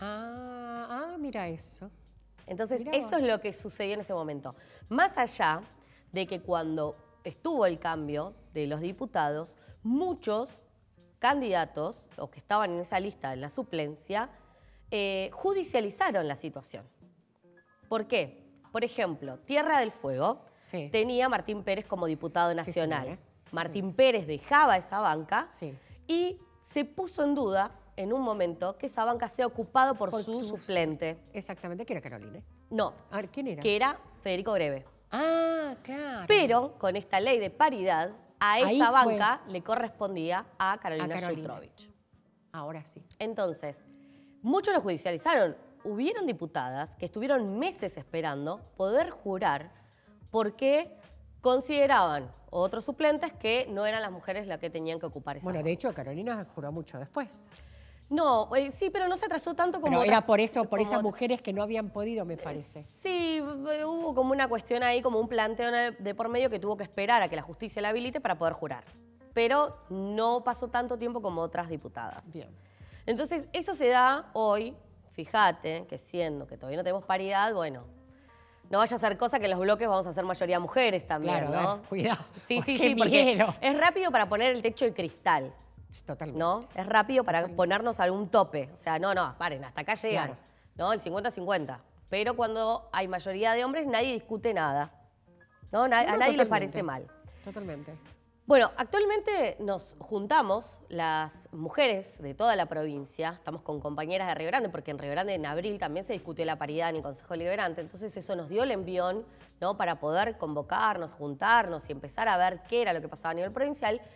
Ah, ah, mira eso. Entonces, Mirá eso es vos. lo que sucedió en ese momento. Más allá de que cuando estuvo el cambio de los diputados, muchos candidatos, o que estaban en esa lista, en la suplencia, eh, judicializaron la situación. ¿Por qué? Por ejemplo, Tierra del Fuego Sí. tenía a Martín Pérez como diputado Sí, nacional. señora. Sí, Martín Pérez dejaba esa banca Sí. y se puso en duda en un momento que esa banca sea ocupada por, Por su, su- suplente. Exactamente, que era Carolina. No, A ver, ¿quién era? que era Federico Greve. Ah, claro. Pero con esta ley de paridad, a Ahí esa fue. banca le correspondía a Carolina, A Carolina. Shetrovich. Ahora sí. Entonces, muchos lo judicializaron. Hubieron diputadas que estuvieron meses esperando poder jurar porque consideraban otros suplentes que no eran las mujeres las que tenían que ocupar esa Bueno, banca. de hecho, Carolina juró mucho después. No, eh, sí, pero no se atrasó tanto como... Pero otras- era por eso, por como esas otras- mujeres que no habían podido, me parece. Sí, b- hubo como una cuestión ahí, como un planteo de- de por medio que tuvo que esperar a que la justicia la habilite para poder jurar. Pero no pasó tanto tiempo como otras diputadas. Bien. Entonces, eso se da hoy, fíjate, que siendo que todavía no tenemos paridad, bueno, no vaya a ser cosa que en los bloques vamos a ser mayoría mujeres también, Claro, a ¿no? ver, cuidado. Sí, Oh, sí, qué sí, porque miedo. es rápido para poner el techo de cristal, Totalmente. ¿no? Es rápido para ponernos algún tope. O sea, no, no, paren, hasta acá llegan, Claro. ¿no? El cincuenta cincuenta. Pero cuando hay mayoría de hombres, nadie discute nada, ¿no? Na- No, a nadie le totalmente. parece mal. Totalmente. Bueno, actualmente nos juntamos las mujeres de toda la provincia, estamos con compañeras de Río Grande, porque en Río Grande en abril también se discutió la paridad en el Consejo Deliberante, entonces eso nos dio el envión, ¿no? Para poder convocarnos, juntarnos y empezar a ver qué era lo que pasaba a nivel provincial.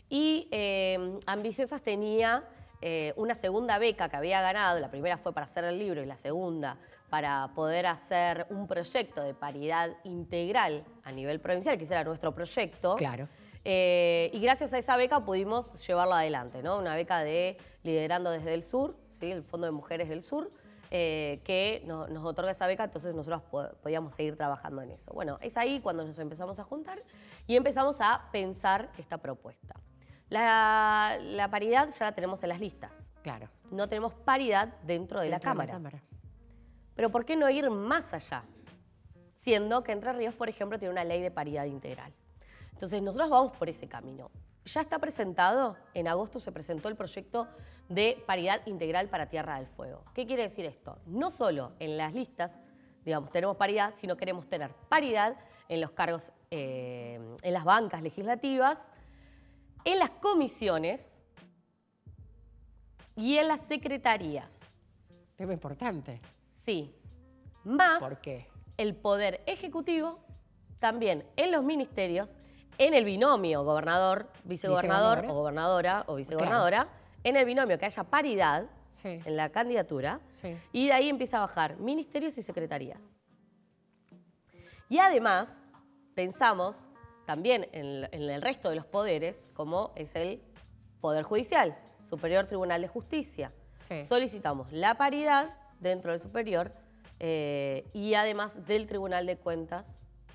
Y eh, Ambiciosas tenía eh, una segunda beca que había ganado, la primera fue para hacer el libro y la segunda para poder hacer un proyecto de paridad integral a nivel provincial, que ese era nuestro proyecto. Claro. Eh, y gracias a esa beca pudimos llevarlo adelante, ¿no? Una beca de Liderando desde el Sur, ¿sí? El Fondo de Mujeres del Sur, eh, que no, nos otorga esa beca, entonces nosotros po podíamos seguir trabajando en eso. Bueno, es ahí cuando nos empezamos a juntar y empezamos a pensar esta propuesta. La, la paridad ya la tenemos en las listas. Claro. No tenemos paridad dentro de Dentro la Cámara. de la Cámara. Pero ¿por qué no ir más allá? Siendo que Entre Ríos, por ejemplo, tiene una ley de paridad integral. Entonces nosotros vamos por ese camino. Ya está presentado, en agosto se presentó el proyecto de paridad integral para Tierra del Fuego. ¿Qué quiere decir esto? No solo en las listas, digamos, tenemos paridad, sino queremos tener paridad en los cargos, eh, en las bancas legislativas, en las comisiones y en las secretarías. Tema importante. Sí. Más ¿Por qué? el poder ejecutivo, también en los ministerios, en el binomio gobernador, vicegobernador Vicegobernadora. o gobernadora o vicegobernadora, en el binomio que haya paridad Sí. en la candidatura, Sí. y de ahí empieza a bajar ministerios y secretarías. Y además, pensamos también en, en el resto de los poderes, como es el Poder Judicial, Superior Tribunal de Justicia. Sí. Solicitamos la paridad dentro del Superior eh, y además del Tribunal de Cuentas.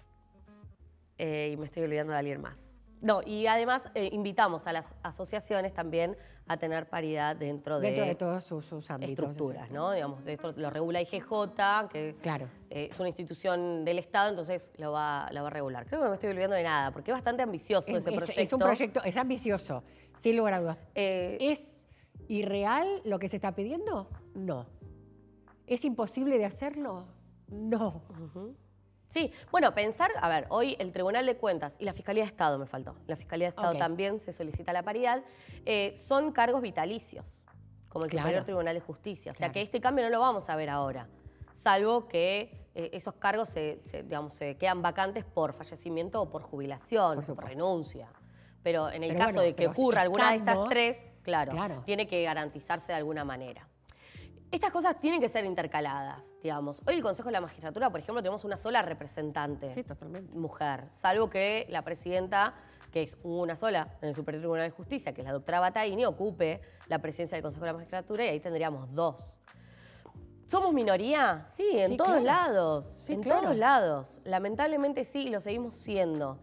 Eh, y me estoy olvidando de alguien más. No, y además eh, invitamos a las asociaciones también a tener paridad dentro, Dentro de, de todos sus, sus ámbitos. estructuras, exacto. ¿no? Digamos, esto lo regula I G J, que Claro. eh, es una institución del Estado, entonces lo va, lo va a regular. Creo que no me estoy olvidando de nada, porque es bastante ambicioso Es, ese es- proyecto. es un proyecto, es ambicioso, sin lugar a dudas. Eh, ¿Es irreal lo que se está pidiendo? No. ¿Es imposible de hacerlo? No. Ujú. Sí, bueno, pensar, a ver, hoy el Tribunal de Cuentas y la Fiscalía de Estado, me faltó, la Fiscalía de Estado Ok. también se solicita la paridad, eh, son cargos vitalicios, como el Claro. Superior Tribunal de Justicia. O sea Claro. que este cambio no lo vamos a ver ahora, salvo que eh, esos cargos se, se, digamos, se quedan vacantes por fallecimiento o por jubilación, Por o por supuesto. renuncia. Pero en el Pero caso bueno, de que pero ocurra alguna de estas estando- tres, claro, Claro. tiene que garantizarse de alguna manera. Estas cosas tienen que ser intercaladas, digamos. Hoy el Consejo de la Magistratura, por ejemplo, tenemos una sola representante Sí, totalmente. mujer, salvo que la presidenta, que es una sola en el Superior Tribunal de Justicia, que es la doctora Battaini, ocupe la presidencia del Consejo de la Magistratura y ahí tendríamos dos. ¿Somos minoría? Sí, en Sí, todos claro. lados. Sí, en claro. todos lados. Lamentablemente sí, y lo seguimos siendo.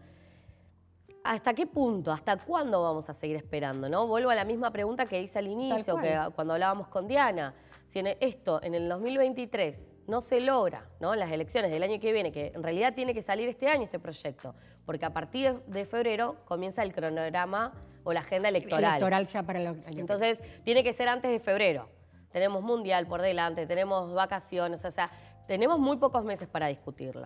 ¿Hasta qué punto? ¿Hasta cuándo vamos a seguir esperando? ¿No? Vuelvo a la misma pregunta que hice al inicio, cual. que cuando hablábamos con Diana. Si en esto, en el dos mil veintitrés, no se logra, ¿no? Las elecciones del año que viene, que en realidad tiene que salir este año este proyecto, porque a partir de febrero comienza el cronograma o la agenda electoral. Electoral ya para el año que viene. Entonces, tiene que ser antes de febrero. Tenemos mundial por delante, tenemos vacaciones, o sea, tenemos muy pocos meses para discutirlo.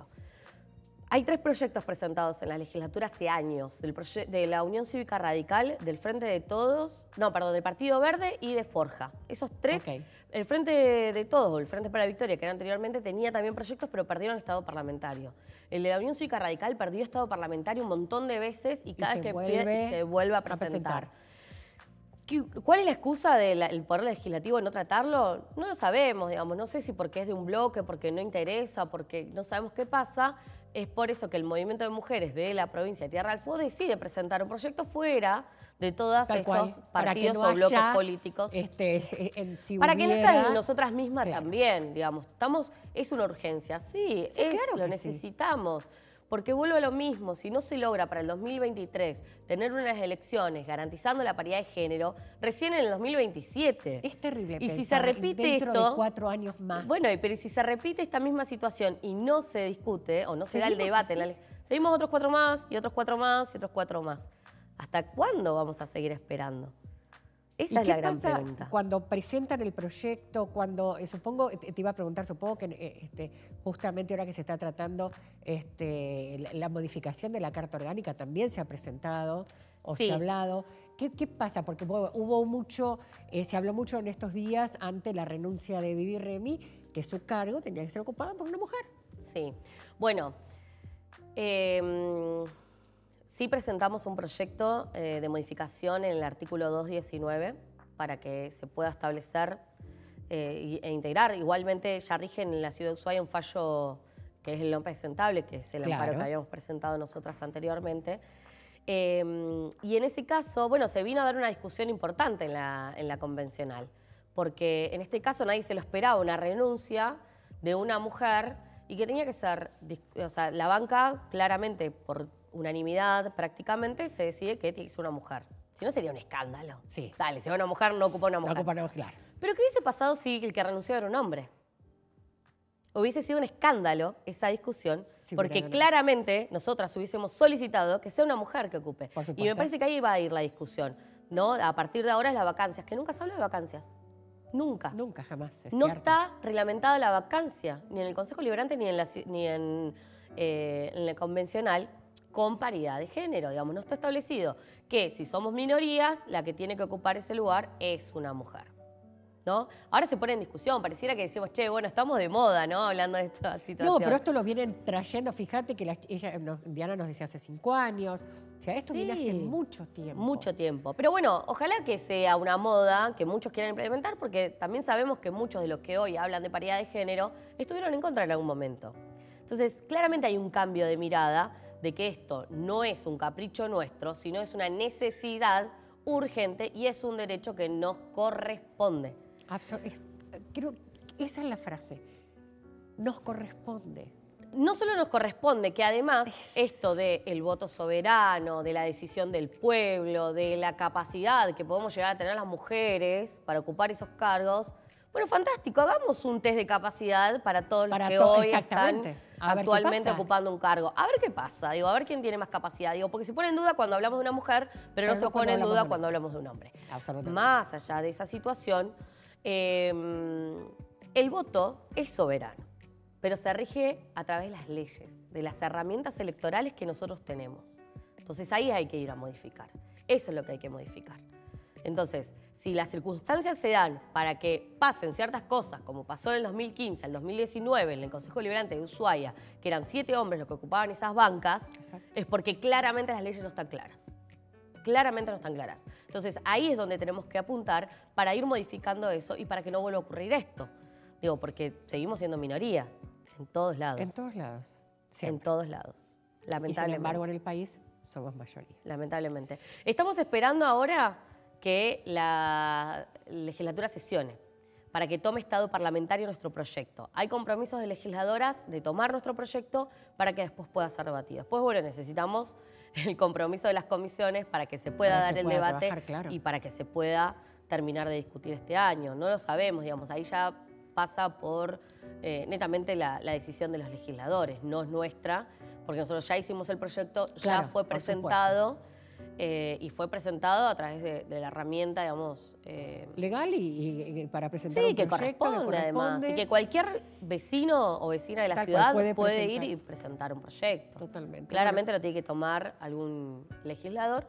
Hay tres proyectos presentados en la legislatura hace años, del proye- de la Unión Cívica Radical, del Frente de Todos, no, perdón, del Partido Verde y de Forja. Esos tres, Ok. el Frente de, de Todos, el Frente para la Victoria, que era anteriormente, tenía también proyectos, pero perdieron estado parlamentario. El de la Unión Cívica Radical perdió estado parlamentario un montón de veces y cada se vez que vuelve pide, se vuelve a a presentar. presentar. ¿Qué- ¿Cuál es la excusa del Poder Legislativo de no tratarlo? No lo sabemos, digamos. No sé si porque es de un bloque, porque no interesa, porque no sabemos qué pasa. Es por eso que el movimiento de mujeres de la provincia de Tierra del Fuego decide presentar un proyecto fuera de todos Tal estos cual, para que partidos no o bloques haya, políticos. Este, en- si Para que en hubiera- estas y nosotras mismas Claro. también, digamos. Estamos, es una urgencia, sí, Sí, es, claro lo que sí. necesitamos. Porque vuelvo a lo mismo, si no se logra para el dos mil veintitrés tener unas elecciones garantizando la paridad de género, recién en el dos mil veintisiete. Es terrible Y si se pensar repite dentro esto, de cuatro años más. bueno, y- pero y si se repite esta misma situación y no se discute o no se da el Seguimos debate, en así. la le- seguimos otros cuatro más y otros cuatro más y otros cuatro más. ¿Hasta cuándo vamos a seguir esperando? ¿Y Esa es qué la gran pasa pregunta. cuando presentan el proyecto, cuando, eh, supongo, te te iba a preguntar, supongo que eh, este, justamente ahora que se está tratando este, la, la modificación de la Carta Orgánica también se ha presentado o Sí. se ha hablado. ¿Qué, qué pasa? Porque bueno, hubo mucho, eh, se habló mucho en estos días ante la renuncia de Vivi Remy, que su cargo tenía que ser ocupado por una mujer. Sí. Bueno, eh, Sí presentamos un proyecto eh, de modificación en el artículo dos diecinueve para que se pueda establecer eh, e integrar. Igualmente ya rige en la ciudad de Ushuaia un fallo que es el no presentable, que es el Claro. amparo que habíamos presentado nosotras anteriormente. Eh, y en ese caso, bueno, se vino a dar una discusión importante en la, en la convencional, porque en este caso nadie se lo esperaba, una renuncia de una mujer y que tenía que ser, o sea, la banca claramente por unanimidad prácticamente se decide que tiene que ser una mujer. Si no sería un escándalo. Sí. Dale, si va una mujer, no ocupa una mujer. No ocupa, claro. Pero ¿qué hubiese pasado si el que renunció era un hombre? Hubiese sido un escándalo esa discusión, Sí, porque hubiera- claramente nosotras hubiésemos solicitado que sea una mujer que ocupe. Por Y supuesto. me parece que ahí va a ir la discusión, ¿no? A partir de ahora es las vacancias, que nunca se habla de vacancias. Nunca. Nunca, jamás. Es No cierto. está reglamentada la vacancia, ni en el Consejo Liberante ni en la, ci- ni en, eh, en la convencional, con paridad de género. Digamos, no está establecido que si somos minorías, la que tiene que ocupar ese lugar es una mujer, ¿no? Ahora se pone en discusión, pareciera que decimos, che, bueno, estamos de moda, ¿no? Hablando de esta situación. No, pero esto lo vienen trayendo, fíjate que la- ella, nos- Diana nos decía hace cinco años, o sea, esto viene hace Sí. mucho tiempo. Mucho tiempo. Pero bueno, ojalá que sea una moda que muchos quieran implementar, porque también sabemos que muchos de los que hoy hablan de paridad de género estuvieron en contra en algún momento. Entonces, claramente hay un cambio de mirada de que esto no es un capricho nuestro, sino es una necesidad urgente y es un derecho que nos corresponde. Absor- es- creo que esa es la frase. Nos corresponde. No solo nos corresponde, que además esto del voto soberano, de la decisión del pueblo, de la capacidad que podemos llegar a tener las mujeres para ocupar esos cargos, bueno, fantástico, hagamos un test de capacidad para todos los Para que to- hoy exactamente. están A ver qué actualmente pasa. ocupando un cargo. A ver qué pasa, digo, a ver quién tiene más capacidad. Digo, porque se pone en duda cuando hablamos de una mujer, pero, Pero no no se cuando pone en hablamos duda de un cuando hablamos de un hombre. Absolutamente. Más allá de esa situación, eh, el voto es soberano, pero se rige a través de las leyes, de las herramientas electorales que nosotros tenemos. Entonces ahí hay que ir a modificar. Eso es lo que hay que modificar. Entonces, si las circunstancias se dan para que pasen ciertas cosas, como pasó en el dos mil quince, el dos mil diecinueve, en el Consejo Liberante de Ushuaia, que eran siete hombres los que ocupaban esas bancas, Exacto. es porque claramente las leyes no están claras. Claramente no están claras. Entonces, ahí es donde tenemos que apuntar para ir modificando eso y para que no vuelva a ocurrir esto. Digo, porque seguimos siendo minoría en todos lados. En todos lados. En Siempre. todos lados. Y sin Lamentablemente. embargo, en el país somos mayoría. Lamentablemente. Estamos esperando ahora que la legislatura sesione para que tome estado parlamentario nuestro proyecto. Hay compromisos de legisladoras de tomar nuestro proyecto para que después pueda ser debatido. Después, bueno, necesitamos el compromiso de las comisiones para que se pueda Para que dar se el pueda debate trabajar, claro. y para que se pueda terminar de discutir este año. No lo sabemos, digamos, ahí ya pasa por eh, netamente la, la decisión de los legisladores, no es nuestra, porque nosotros ya hicimos el proyecto, Claro, ya fue por presentado eh, y fue presentado a través de, de la herramienta, digamos, eh, Legal y, y- y para presentar sí, un que proyecto corresponde, además, corresponde. y que cualquier vecino o vecina de la Tal cual, ciudad puede puede, presentar. ir y presentar un proyecto. Totalmente. Claramente lo tiene que tomar algún legislador,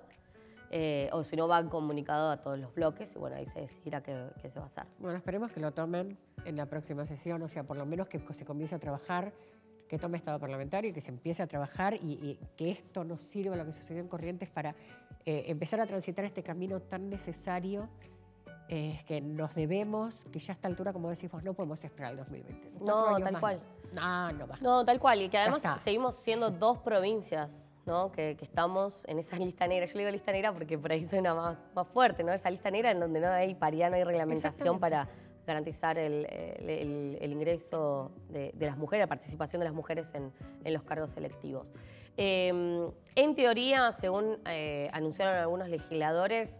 eh, o si no va comunicado a todos los bloques, y bueno, ahí se decidirá qué, qué se va a hacer. Bueno, esperemos que lo tomen en la próxima sesión, o sea, por lo menos que se comience a trabajar, que tome estado parlamentario y que se empiece a trabajar y, y que esto nos sirva, lo que sucedió en Corrientes, para eh, empezar a transitar este camino tan necesario eh, que nos debemos, que ya a esta altura, como decís vos, no podemos esperar el dos mil veinte. Cuatro No, años tal más, cual. No, no, basta. No, tal cual, y que Ya además está. seguimos siendo dos provincias, ¿no? Que, que estamos en esa lista negra. Yo le digo lista negra porque por ahí suena más, más fuerte, ¿no? Esa lista negra en donde no hay paridad, no hay reglamentación Exactamente. para garantizar el, el- el- el ingreso de, de las mujeres, la participación de las mujeres en, en los cargos electivos. Eh, en teoría, según eh, anunciaron algunos legisladores,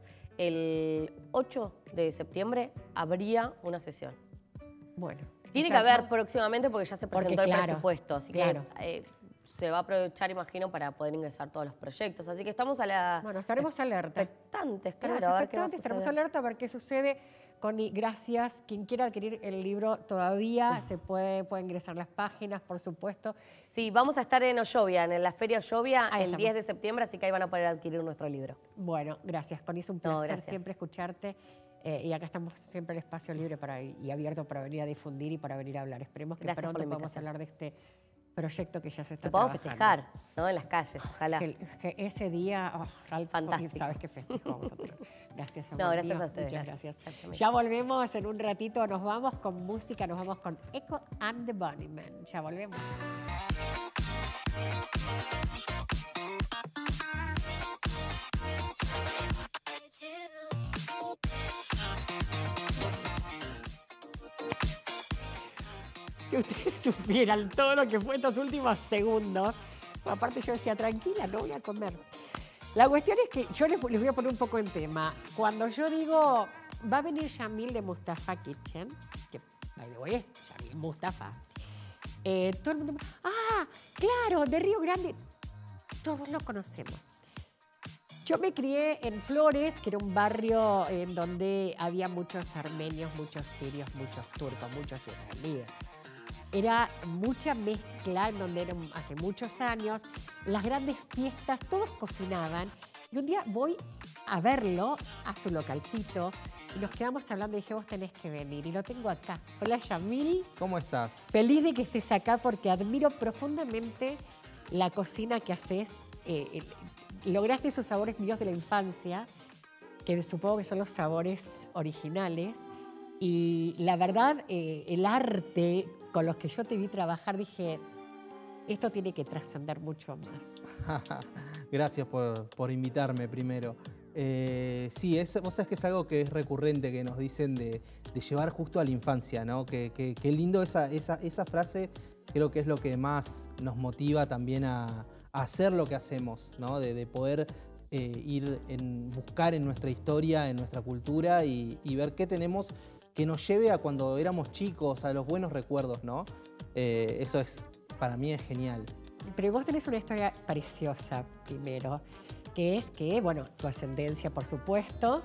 el ocho de septiembre habría una sesión. Bueno. Tiene que está- haber ¿no? próximamente porque ya se Porque, presentó el claro, presupuesto, así claro. que eh, se va a aprovechar, imagino, para poder ingresar todos los proyectos. Así que estamos a la Bueno, estaremos alerta. expectantes, Estaremos claro, a ver qué va a expectantes, estaremos suceder. alerta a ver qué sucede. Connie, gracias. Quien quiera adquirir el libro todavía se puede, puede ingresar las páginas, por supuesto. Sí, vamos a estar en Ollovia, en la Feria Ollovia, Ahí el estamos. diez de septiembre, así que ahí van a poder adquirir nuestro libro. Bueno, gracias, Connie. Es un No, placer gracias. siempre escucharte. eh, y acá estamos siempre el espacio libre para, y abierto para venir a difundir y para venir a hablar. Esperemos que Gracias por pronto la podamos invitación. hablar de este proyecto que ya se está Que podamos trabajando. festejar, ¿no? En las calles, ojalá. Que, que ese día, oh, al- Fantástico. ¿sabes qué festejo vamos a tener? Gracias, amor No, gracias mío. a ustedes, Muchas gracias. gracias. Gracias, amiga. Ya volvemos en un ratito, nos vamos con música, nos vamos con Echo and the Bunnymen. Ya volvemos. Si ustedes supieran todo lo que fue estos últimos segundos, aparte yo decía, tranquila, no voy a comer. La cuestión es que yo les, les voy a poner un poco en tema. Cuando yo digo, va a venir Yamil de Mustafa Kitchen, que by the way es Yamil Mustafa, eh, todo el mundo, ah, claro, de Río Grande, todos lo conocemos. Yo me crié en Flores, que era un barrio en donde había muchos armenios, muchos sirios, muchos turcos, muchos israelíes. Era mucha mezcla en donde eran hace muchos años, las grandes fiestas, todos cocinaban. Y un día voy a verlo, a su localcito, y nos quedamos hablando y dije, vos tenés que venir. Y lo tengo acá. Hola, Yamil. ¿Cómo estás? Feliz de que estés acá porque admiro profundamente la cocina que haces. Eh, eh, lograste esos sabores míos de la infancia, que supongo que son los sabores originales. Y la verdad, eh, el arte con los que yo te vi trabajar, dije, esto tiene que trascender mucho más. Gracias por, por invitarme primero. Eh, sí, es, vos sabés que es algo que es recurrente, que nos dicen de, de llevar justo a la infancia, ¿no? Qué que, que lindo esa, esa, esa frase, creo que es lo que más nos motiva también a, a hacer lo que hacemos, ¿no? De, de poder eh, ir en buscar en nuestra historia, en nuestra cultura y, y ver qué tenemos que nos lleve a cuando éramos chicos, a los buenos recuerdos, ¿no? Eh, eso es, para mí es genial. Pero vos tenés una historia preciosa, primero, que es que, bueno, tu ascendencia, por supuesto,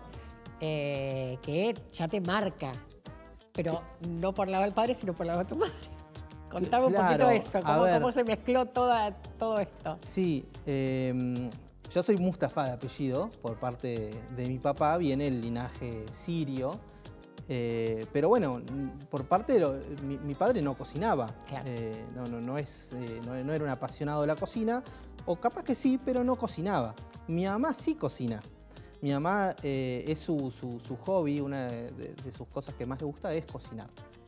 eh, que ya te marca, pero no por el lado del padre, sino por el lado de tu madre. Contame un Claro, poquito eso, a cómo, ver. cómo se mezcló toda, todo esto. Sí, eh, yo soy Mustafa de apellido, por parte de mi papá viene el linaje sirio. Eh, pero bueno, por parte de lo, mi, mi padre no cocinaba, Claro. eh, no, no, no, es, eh, no, no era un apasionado de la cocina, o capaz que sí, pero no cocinaba. Mi mamá sí cocina. Mi mamá eh, es su, su, su hobby, una de, de sus cosas que más le gusta es cocinar.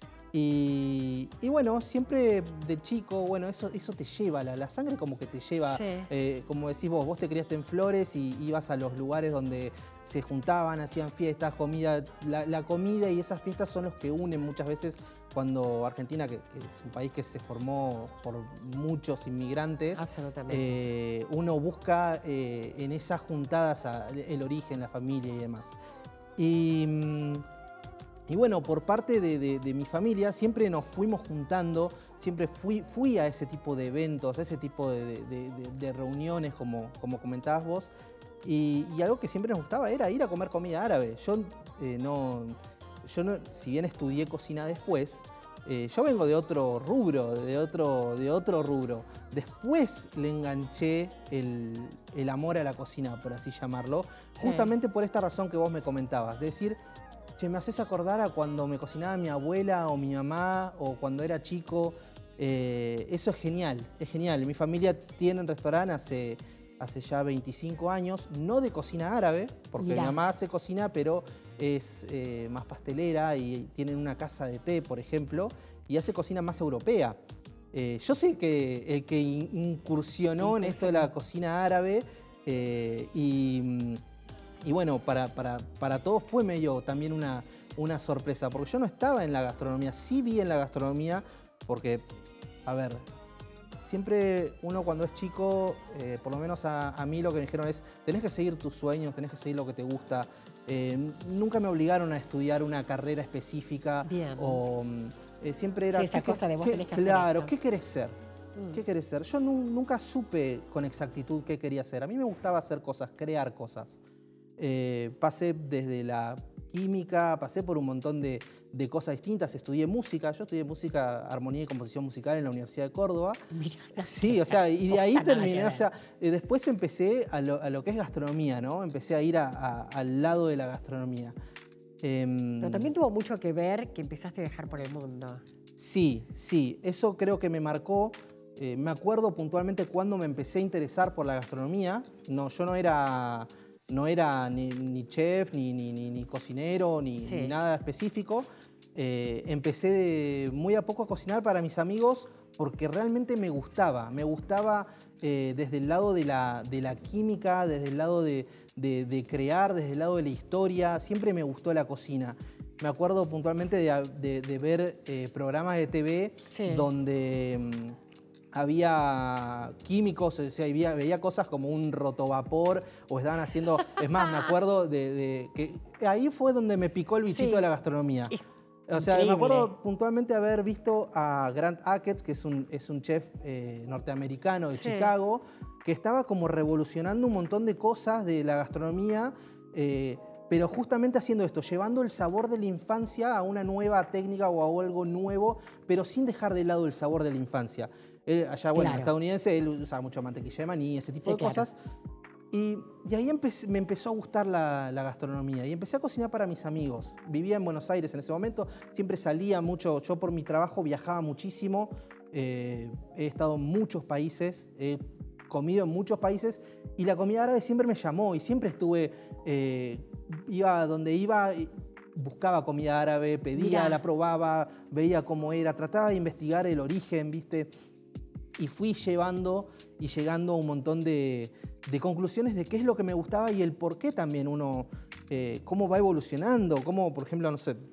Y, y bueno, siempre de chico, bueno, eso, eso te lleva, la, la sangre como que te lleva, Sí. eh, como decís vos, vos te criaste en Flores y ibas a los lugares donde se juntaban, hacían fiestas, comida, la, la comida y esas fiestas son los que unen muchas veces cuando Argentina, que, que es un país que se formó por muchos inmigrantes, Absolutamente. eh, uno busca eh, en esas juntadas a- el origen, la familia y demás. Y... mm, Y bueno, por parte de, de- de mi familia siempre nos fuimos juntando, siempre fui, fui a ese tipo de eventos, a ese tipo de, de- de- de reuniones, como, como comentabas vos. Y, y algo que siempre nos gustaba era ir a comer comida árabe. Yo, eh, no, yo no, si bien estudié cocina después, eh, yo vengo de otro rubro, de otro, de otro rubro. Después le enganché el, el amor a la cocina, por así llamarlo, Sí. justamente por esta razón que vos me comentabas, de decir, che, me haces acordar a cuando me cocinaba mi abuela o mi mamá o cuando era chico. Eh, eso es genial, es genial. Mi familia tiene un restaurante hace, hace ya veinticinco años, no de cocina árabe, porque Mirá. mi mamá hace cocina, pero es eh, más pastelera y tienen una casa de té, por ejemplo, y hace cocina más europea. Eh, yo sé que el que in- incursionó en esto de la cocina árabe eh, y... Y bueno, para, para, para todos fue medio también una, una sorpresa, porque yo no estaba en la gastronomía, sí vi en la gastronomía, porque, a ver, siempre uno cuando es chico, eh, por lo menos a, a mí lo que me dijeron es, tenés que seguir tus sueños, tenés que seguir lo que te gusta. Eh, nunca me obligaron a estudiar una carrera específica. Bien. O eh, siempre era... Sí, esa ¿qué- cosa de vos qué- tenés que hacer Claro, esto. ¿qué querés ser? ¿Qué querés ser? Yo nu- nunca supe con exactitud qué quería hacer. A mí me gustaba hacer cosas, crear cosas. Eh, pasé desde la química, pasé por un montón de, de cosas distintas. Estudié música, yo estudié música, armonía y composición musical en la Universidad de Córdoba. Mirá, Sí, o sea, y de ahí Nada que terminé, ver. o sea, eh, después empecé a lo, a lo que es gastronomía, ¿no? Empecé a ir a- a- al lado de la gastronomía. Em, Pero también tuvo mucho que ver que empezaste a viajar por el mundo. Sí, sí, eso creo que me marcó eh, me acuerdo puntualmente cuando me empecé a interesar por la gastronomía. No, yo no era, no era ni, ni chef, ni, ni, ni, ni cocinero, ni, Sí. ni nada específico. Eh, empecé de muy a poco a cocinar para mis amigos porque realmente me gustaba. Me gustaba eh, desde el lado de la, de la química, desde el lado de, de, de crear, desde el lado de la historia. Siempre me gustó la cocina. Me acuerdo puntualmente de, de, de ver eh, programas de T V Sí. donde mmm, había químicos, o sea, había, veía cosas como un rotovapor o estaban haciendo... Es más, me acuerdo de, de que ahí fue donde me picó el bichito Sí. de la gastronomía. Es O sea, increíble. me acuerdo puntualmente haber visto a Grant Achatz, que es un, es un chef eh, norteamericano de Sí. Chicago, que estaba como revolucionando un montón de cosas de la gastronomía, eh, pero justamente haciendo esto, llevando el sabor de la infancia a una nueva técnica o a algo nuevo, pero sin dejar de lado el sabor de la infancia. Él, allá, bueno, Claro. estadounidense, él usaba mucho mantequilla de maní, ese tipo Sí, de claro. cosas. Y, y ahí empecé- me empezó a gustar la, la gastronomía y empecé a cocinar para mis amigos. Vivía en Buenos Aires en ese momento, siempre salía mucho, yo por mi trabajo viajaba muchísimo, eh, he estado en muchos países, he comido en muchos países y la comida árabe siempre me llamó y siempre estuve, eh, iba donde iba, y buscaba comida árabe, pedía, Mirá. la probaba, veía cómo era, trataba de investigar el origen, ¿viste? Y fui llevando y llegando a un montón de, de conclusiones de qué es lo que me gustaba y el por qué también uno, eh, cómo va evolucionando, cómo, por ejemplo, no sé,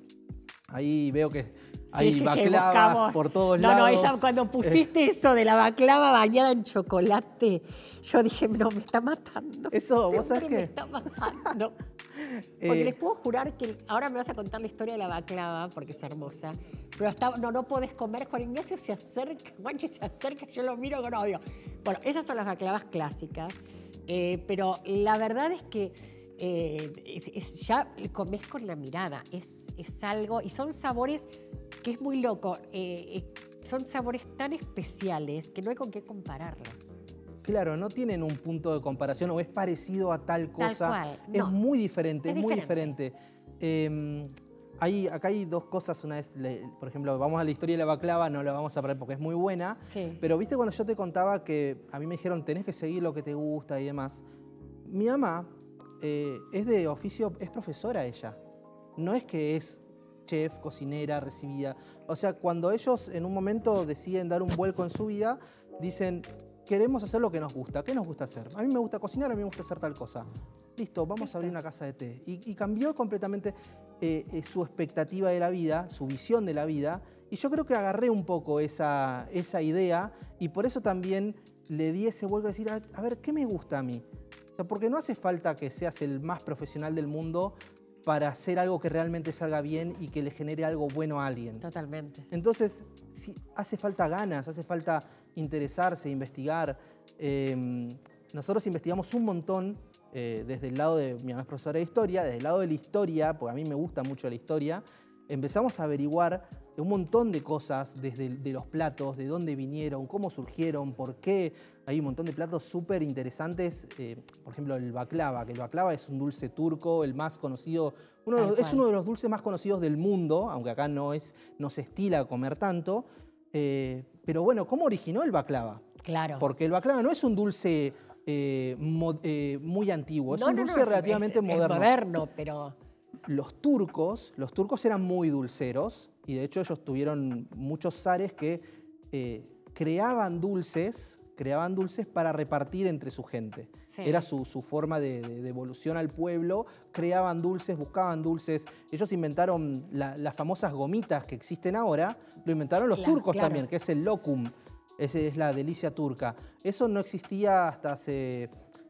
ahí veo que hay Sí, sí, sí, baklavas buscamos. por todos no, lados. No, esa, cuando pusiste eso de la baklava bañada en chocolate, yo dije, no, me está matando. Eso, Este ¿vos sabés hombre me qué? está matando. Porque Eh, les puedo jurar que ahora me vas a contar la historia de la baklava, porque es hermosa, pero hasta no, no podés comer. Juan Ignacio se acerca, Juanchi se acerca, yo lo miro con odio. Bueno, esas son las baklavas clásicas, eh, pero la verdad es que eh, es, es- ya comés con la mirada, es, es algo, y son sabores que es muy loco, eh, eh, son sabores tan especiales que no hay con qué compararlos. Claro, no tienen un punto de comparación o es parecido a tal Tal cosa. cual, Es no. muy diferente, es, Es muy diferente. diferente. Eh, hay, acá hay dos cosas. Una es, le- por ejemplo, vamos a la historia de la baklava, no la vamos a perder porque es muy buena. Sí. Pero viste cuando yo te contaba que a mí me dijeron tenés que seguir lo que te gusta y demás. Mi mamá eh, es de oficio, es profesora ella. No es que es chef, cocinera, recibida. O sea, cuando ellos en un momento deciden dar un vuelco en su vida, dicen, queremos hacer lo que nos gusta. ¿Qué nos gusta hacer? A mí me gusta cocinar, a mí me gusta hacer tal cosa. Listo, vamos a abrir una casa de té. Y, y cambió completamente eh, eh, su expectativa de la vida, su visión de la vida. Y yo creo que agarré un poco esa, esa idea y por eso también le di ese vuelco a decir, a, a ver, ¿qué me gusta a mí? O sea, porque no hace falta que seas el más profesional del mundo para hacer algo que realmente salga bien y que le genere algo bueno a alguien. Totalmente. Entonces, sí, hace falta ganas, hace falta interesarse, investigar. Eh, nosotros investigamos un montón eh, desde el lado de, mi mamá es profesora de historia, desde el lado de la historia, porque a mí me gusta mucho la historia, empezamos a averiguar un montón de cosas, desde de los platos, de dónde vinieron, cómo surgieron, por qué. Hay un montón de platos súper interesantes, eh, por ejemplo el baklava, que el baklava es un dulce turco, el más conocido, uno de los- es uno de los dulces más conocidos del mundo, aunque acá no, es, no se estila comer tanto. Eh, pero bueno, ¿cómo originó el baklava? Claro. Porque el baklava no es un dulce eh, mo- eh, muy antiguo, es No, un no, no, dulce es- relativamente es- moderno. Es moderno, pero... Los turcos, los turcos eran muy dulceros y de hecho ellos tuvieron muchos zares que eh, creaban dulces, creaban dulces para repartir entre su gente. Sí. Era su, su forma de, de- de evolución al pueblo, creaban dulces, buscaban dulces. Ellos inventaron la- las famosas gomitas que existen ahora, lo inventaron los Las- turcos claro. también, que es el locum, esa es la delicia turca. Eso no existía hasta hace,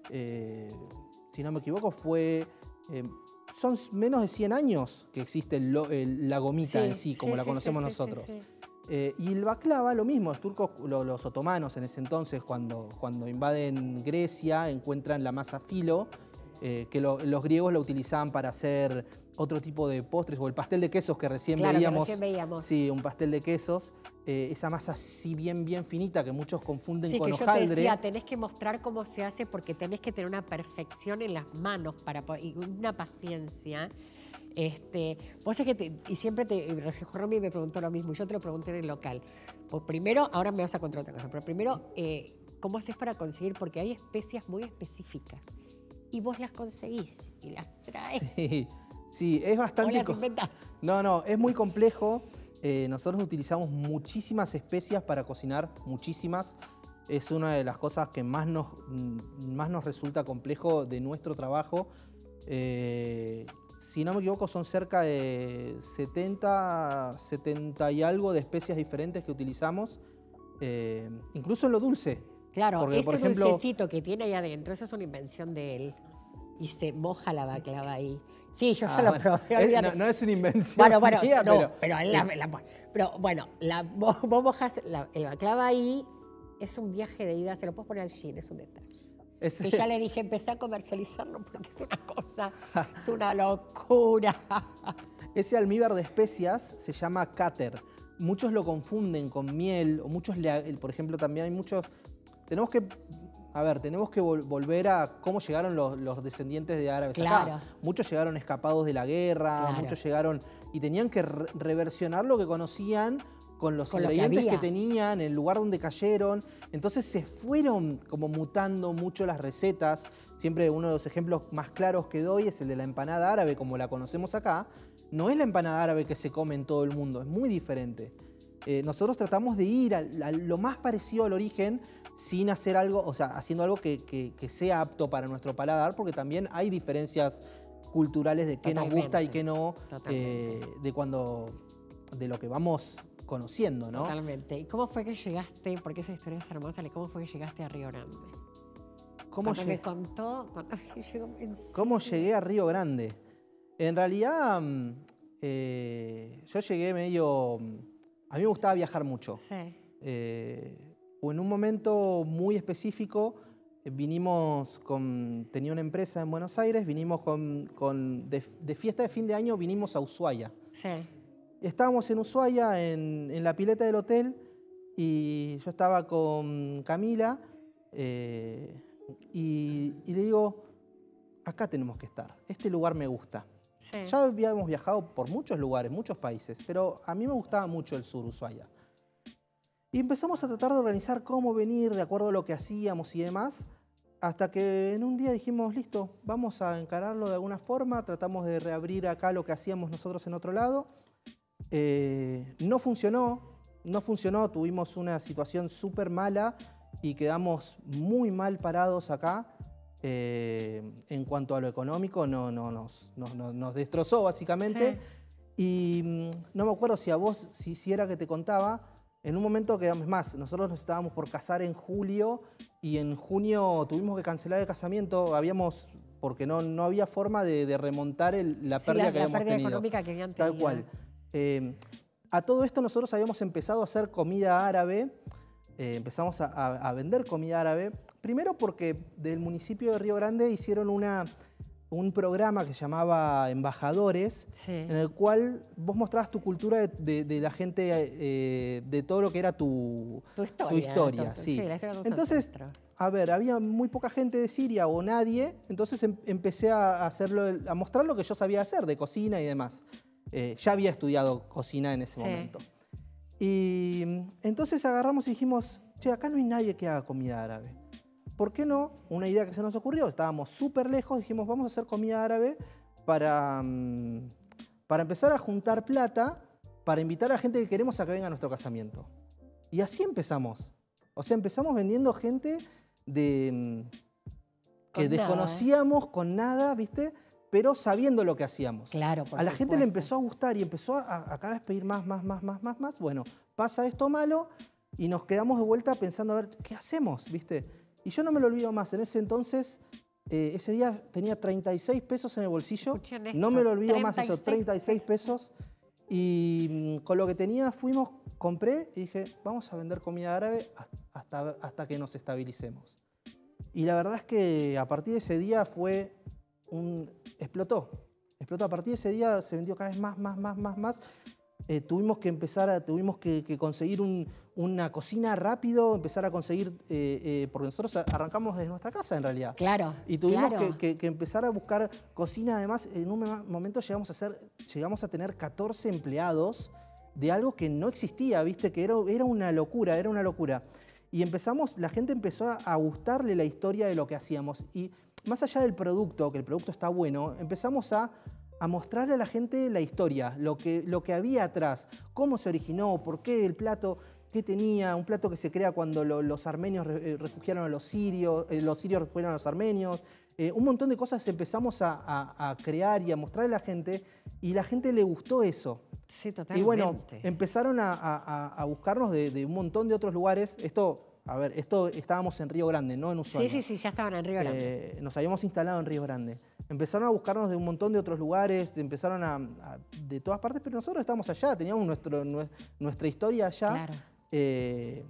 eh, si no me equivoco, fue... eh, son menos de cien años que existe el lo- el- la gomita Sí, en sí, como sí, la sí, conocemos sí, sí, nosotros. sí, sí. Eh, y el baklava, lo mismo, los turcos, lo- los otomanos en ese entonces, cuando, cuando invaden Grecia, encuentran la masa filo, eh, que lo- los griegos la utilizaban para hacer otro tipo de postres, o el pastel de quesos que recién Claro, que veíamos. recién veíamos. Sí, un pastel de quesos. Eh, esa masa así bien, bien finita que muchos confunden Sí, con que yo te hojaldre. decía, tenés que mostrar cómo se hace porque tenés que tener una perfección en las manos para po- y una paciencia. Este, vos es que te, y siempre te, Romy me preguntó lo mismo, y yo te lo pregunté en el local. Pues primero, ahora me vas a contar otra cosa, pero primero, eh, ¿cómo haces para conseguir? Porque hay especias muy específicas y vos las conseguís y las traes. Sí, sí, es bastante... ¿O las inventás? No, no, es muy complejo. Eh, nosotros utilizamos muchísimas especias para cocinar, muchísimas. Es una de las cosas que más nos, más nos resulta complejo de nuestro trabajo. Eh, si no me equivoco, son cerca de setenta, setenta y algo de especias diferentes que utilizamos, eh, incluso en lo dulce. Claro, porque, ese por ejemplo, dulcecito que tiene ahí adentro, eso es una invención de él. Y se moja la baklava ahí. Sí, yo ya ah, lo bueno, probé. es, no, no es una invención Bueno, bueno, mía, no, pero... pero, la, la, pero bueno, la, vos, vos mojás la, el baklava ahí, es un viaje de ida, se lo puedes poner al gin, es un detalle. Es, y ya le dije, empecé a comercializarlo porque es una cosa, es una locura. Ese almíbar de especias se llama cáter. Muchos lo confunden con miel, o muchos, le, por ejemplo, también hay muchos... Tenemos que, a ver, tenemos que vol volver a cómo llegaron los, los descendientes de árabes claro. acá. Muchos llegaron escapados de la guerra, claro. muchos llegaron y tenían que re reversionar lo que conocían con los con ingredientes que, que tenían, el lugar donde cayeron. Entonces se fueron como mutando mucho las recetas. Siempre uno de los ejemplos más claros que doy es el de la empanada árabe, como la conocemos acá. No es la empanada árabe que se come en todo el mundo, es muy diferente. Eh, nosotros tratamos de ir a, a lo más parecido al origen sin hacer algo, o sea, haciendo algo que, que, que sea apto para nuestro paladar, porque también hay diferencias culturales de qué Totalmente. nos gusta y qué no, eh, de cuando, de lo que vamos conociendo, ¿no? Totalmente. ¿Y cómo fue que llegaste, porque esa historia es hermosa, cómo fue que llegaste a Río Grande? ¿Cómo cuando me contó, cuando me llegó, ¿Cómo llegué a Río Grande? En realidad, eh, yo llegué medio... A mí me gustaba viajar mucho. Sí. Eh, o en un momento muy específico, eh, vinimos con... Tenía una empresa en Buenos Aires, vinimos con... con de, de fiesta de fin de año, vinimos a Ushuaia. Sí. Estábamos en Ushuaia, en, en la pileta del hotel, y yo estaba con Camila, eh, y, y le digo, acá tenemos que estar, este lugar me gusta. Sí. Ya habíamos viajado por muchos lugares, muchos países, pero a mí me gustaba mucho el sur, Ushuaia. Y empezamos a tratar de organizar cómo venir, de acuerdo a lo que hacíamos y demás, hasta que en un día dijimos, listo, vamos a encararlo de alguna forma, tratamos de reabrir acá lo que hacíamos nosotros en otro lado. Eh, no funcionó, no funcionó, tuvimos una situación súper mala y quedamos muy mal parados acá. Eh, en cuanto a lo económico, no, no, nos, no, no, nos destrozó básicamente. Sí. Y mmm, no me acuerdo si a vos, si, si era que te contaba, en un momento quedamos más, nosotros nos estábamos por casar en julio y en junio tuvimos que cancelar el casamiento, habíamos... porque no, no había forma de, de remontar el, la sí, pérdida la, que la habíamos pérdida tenido. económica que habían tenido. Tal cual. Eh, a todo esto nosotros habíamos empezado a hacer comida árabe, eh, empezamos a, a, a vender comida árabe, primero porque del municipio de Río Grande hicieron una, un programa que se llamaba Embajadores, sí. en el cual vos mostrabas tu cultura de, de, de la gente, eh, de todo lo que era tu, tu historia. Tu historia tu, sí. Sí, la historia de tus Entonces, ancestros. A ver, había muy poca gente de Siria o nadie, entonces em, empecé a, hacerlo, a mostrar lo que yo sabía hacer de cocina y demás. Eh, ya había estudiado cocina en ese sí. momento. Y entonces agarramos y dijimos, che, acá no hay nadie que haga comida árabe. ¿Por qué no? Una idea que se nos ocurrió, estábamos súper lejos, dijimos, vamos a hacer comida árabe para, para empezar a juntar plata para invitar a la gente que queremos a que venga a nuestro casamiento. Y así empezamos. O sea, empezamos vendiendo gente de, que con desconocíamos nada, ¿eh? con nada, ¿viste? Pero sabiendo lo que hacíamos. Claro, por a la supuesto. gente le empezó a gustar y empezó a, a cada vez pedir más, más, más, más, más, más. Bueno, pasa esto malo y nos quedamos de vuelta pensando a ver, ¿qué hacemos? ¿Viste? Y yo no me lo olvido más. En ese entonces, eh, ese día tenía treinta y seis pesos en el bolsillo. No me lo olvido más eso, treinta y seis pesos. Y con lo que tenía fuimos, compré y dije, vamos a vender comida árabe hasta, hasta que nos estabilicemos. Y la verdad es que a partir de ese día fue un... explotó. Explotó. A partir de ese día se vendió cada vez más, más, más, más, más. eh, tuvimos que empezar a, tuvimos que, que conseguir un, una cocina rápido, empezar a conseguir, eh, eh, porque nosotros arrancamos desde nuestra casa en realidad. Claro. Y tuvimos claro. que, que, que empezar a buscar cocina. Además, en un momento llegamos a, hacer, llegamos a tener catorce empleados de algo que no existía, ¿viste? Que era, era una locura, era una locura. Y empezamos, la gente empezó a, a gustarle la historia de lo que hacíamos. Y más allá del producto, que el producto está bueno, empezamos a, a mostrarle a la gente la historia, lo que, lo que había atrás, cómo se originó, por qué el plato, qué tenía, un plato que se crea cuando lo, los armenios refugiaron a los sirios, eh, los sirios refugiaron a los armenios. Eh, un montón de cosas empezamos a, a, a crear y a mostrarle a la gente, y la gente le gustó eso. Sí, totalmente. Y bueno, empezaron a, a, a buscarnos de, de un montón de otros lugares. Esto, a ver, esto estábamos en Río Grande, no en Ushuaia. Sí, sí, sí, ya estaban en Río Grande. Eh, nos habíamos instalado en Río Grande. Empezaron a buscarnos de un montón de otros lugares, empezaron a, a de todas partes, pero nosotros estamos allá, teníamos nuestro, nuestra historia allá. Claro. Eh,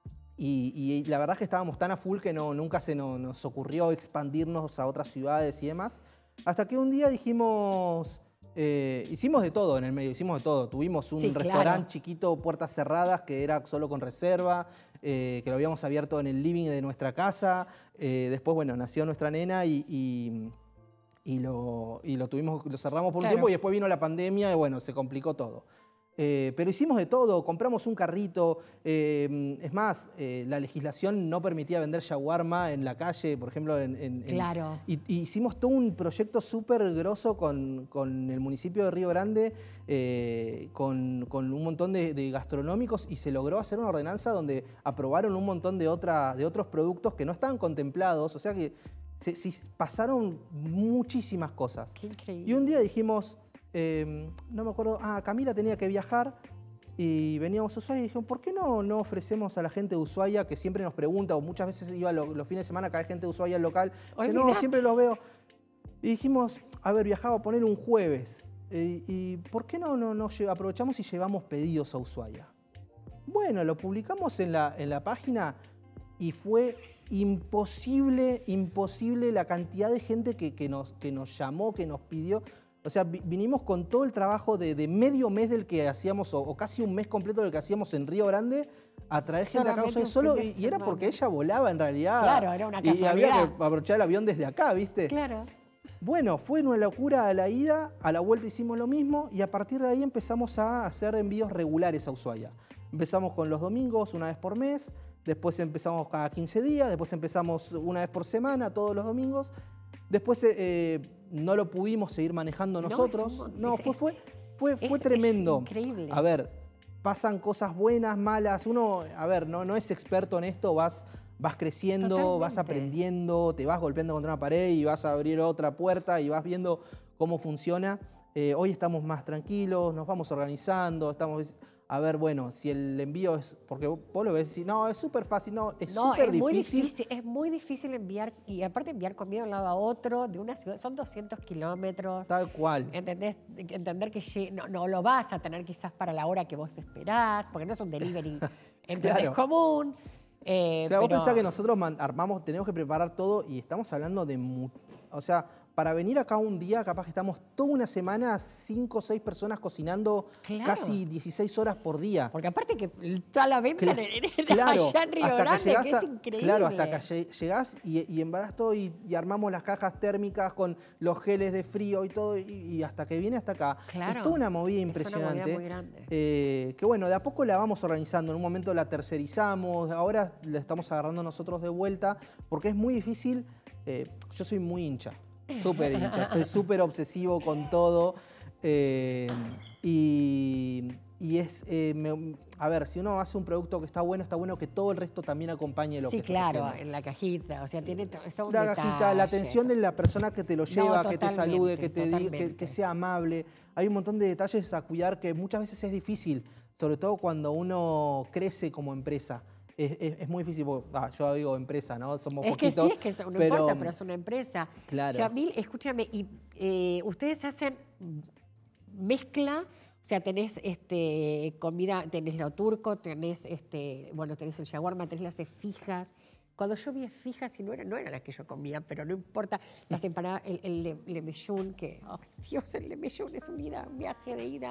y, y la verdad es que estábamos tan a full que no, nunca se nos, nos ocurrió expandirnos a otras ciudades y demás. Hasta que un día dijimos... Eh, hicimos de todo en el medio, hicimos de todo. Tuvimos un sí, restaurante claro. chiquito, puertas cerradas, que era solo con reserva, eh, que lo habíamos abierto en el living de nuestra casa. Eh, después, bueno, nació nuestra nena y, y, y, lo, y lo, tuvimos, lo cerramos por un claro. tiempo y después vino la pandemia y bueno, se complicó todo. Eh, pero hicimos de todo, compramos un carrito. Eh, es más, eh, la legislación no permitía vender shawarma en la calle, por ejemplo. En, en, claro. En, y, y hicimos todo un proyecto súper grosso con, con el municipio de Río Grande, eh, con, con un montón de, de gastronómicos, y se logró hacer una ordenanza donde aprobaron un montón de, otra, de otros productos que no estaban contemplados. O sea que se, se pasaron muchísimas cosas. Qué increíble. Y un día dijimos... Eh, no me acuerdo, ah, Camila tenía que viajar y veníamos a Ushuaia y dijimos, ¿por qué no, no ofrecemos a la gente de Ushuaia, que siempre nos pregunta, o muchas veces iba los, los fines de semana, cada gente de Ushuaia al local, dice, no, siempre los veo. Y dijimos, a ver, viajaba a poner un jueves, eh, y ¿por qué no, no, no aprovechamos y llevamos pedidos a Ushuaia? Bueno, lo publicamos en la, en la página y fue imposible, imposible la cantidad de gente que, que, nos, que nos llamó, que nos pidió. O sea, vinimos con todo el trabajo de, de medio mes del que hacíamos, o, o casi un mes completo del que hacíamos en Río Grande, a traer gente acá. O sea, solo, y, y era porque ella volaba en realidad. Claro, era una casualidad. Y había que aprovechar el avión desde acá, ¿viste? Claro. Bueno, fue una locura a la ida, a la vuelta hicimos lo mismo, y a partir de ahí empezamos a hacer envíos regulares a Ushuaia. Empezamos con los domingos, una vez por mes, después empezamos cada quince días, después empezamos una vez por semana, todos los domingos. Después eh, no lo pudimos seguir manejando nosotros. No, no fue, fue, fue, fue es, tremendo. Es increíble. A ver, pasan cosas buenas, malas. Uno, a ver, no, no es experto en esto, vas, vas creciendo, Totalmente. vas aprendiendo, te vas golpeando contra una pared y vas a abrir otra puerta y vas viendo cómo funciona. Eh, hoy estamos más tranquilos, nos vamos organizando, estamos... A ver, bueno, si el envío es... Porque vos lo ves y decís, no, es súper fácil. No, es no, súper es difícil. Muy difícil. Es muy difícil enviar, y aparte enviar comida de un lado a otro, de una ciudad, son doscientos kilómetros. Tal cual. ¿Entendés? Entender que no, no lo vas a tener quizás para la hora que vos esperás, porque no es un delivery, ¿entendés? Claro. Común. Eh, claro, pero... vos pensás que nosotros armamos, tenemos que preparar todo y estamos hablando de... O sea, para venir acá un día, capaz que estamos toda una semana, cinco o seis personas cocinando claro. casi dieciséis horas por día. Porque aparte que está la venta Cla en, claro, allá en Río Grande, que, que es increíble. Claro, hasta que llegás y, y embarás todo y, y armamos las cajas térmicas con los geles de frío y todo, y, y hasta que viene hasta acá. Claro, es toda una movida impresionante. Es una movida muy grande. Eh, que bueno, de a poco la vamos organizando. En un momento la tercerizamos, ahora la estamos agarrando nosotros de vuelta, porque es muy difícil. Eh, yo soy muy hincha. Súper hincha, soy súper obsesivo con todo. Eh, y, y es, eh, me, a ver, si uno hace un producto que está bueno, está bueno que todo el resto también acompañe lo sí, que claro, estás haciendo. en la cajita, o sea, tiene todo un La detalle. cajita, la atención de la persona que te lo lleva, no, que te salude, que te diga, que, que sea amable. Hay un montón de detalles a cuidar que muchas veces es difícil, sobre todo cuando uno crece como empresa. Es, es, es muy difícil, porque, ah, yo digo empresa, ¿no? Somos es poquitos. que sí, es que no pero, importa, pero es una empresa. Claro. Yamil, escúchame, y eh, ustedes hacen mezcla, o sea, tenés este, comida, tenés lo turco, tenés, este, bueno, tenés el shawarma, tenés las fijas. Cuando yo vi fijas, y no eran no era las que yo comía, pero no importa, las empanadas, el, el lemeyún, que, oh Dios, el lemeyún es un, ida, un viaje de ida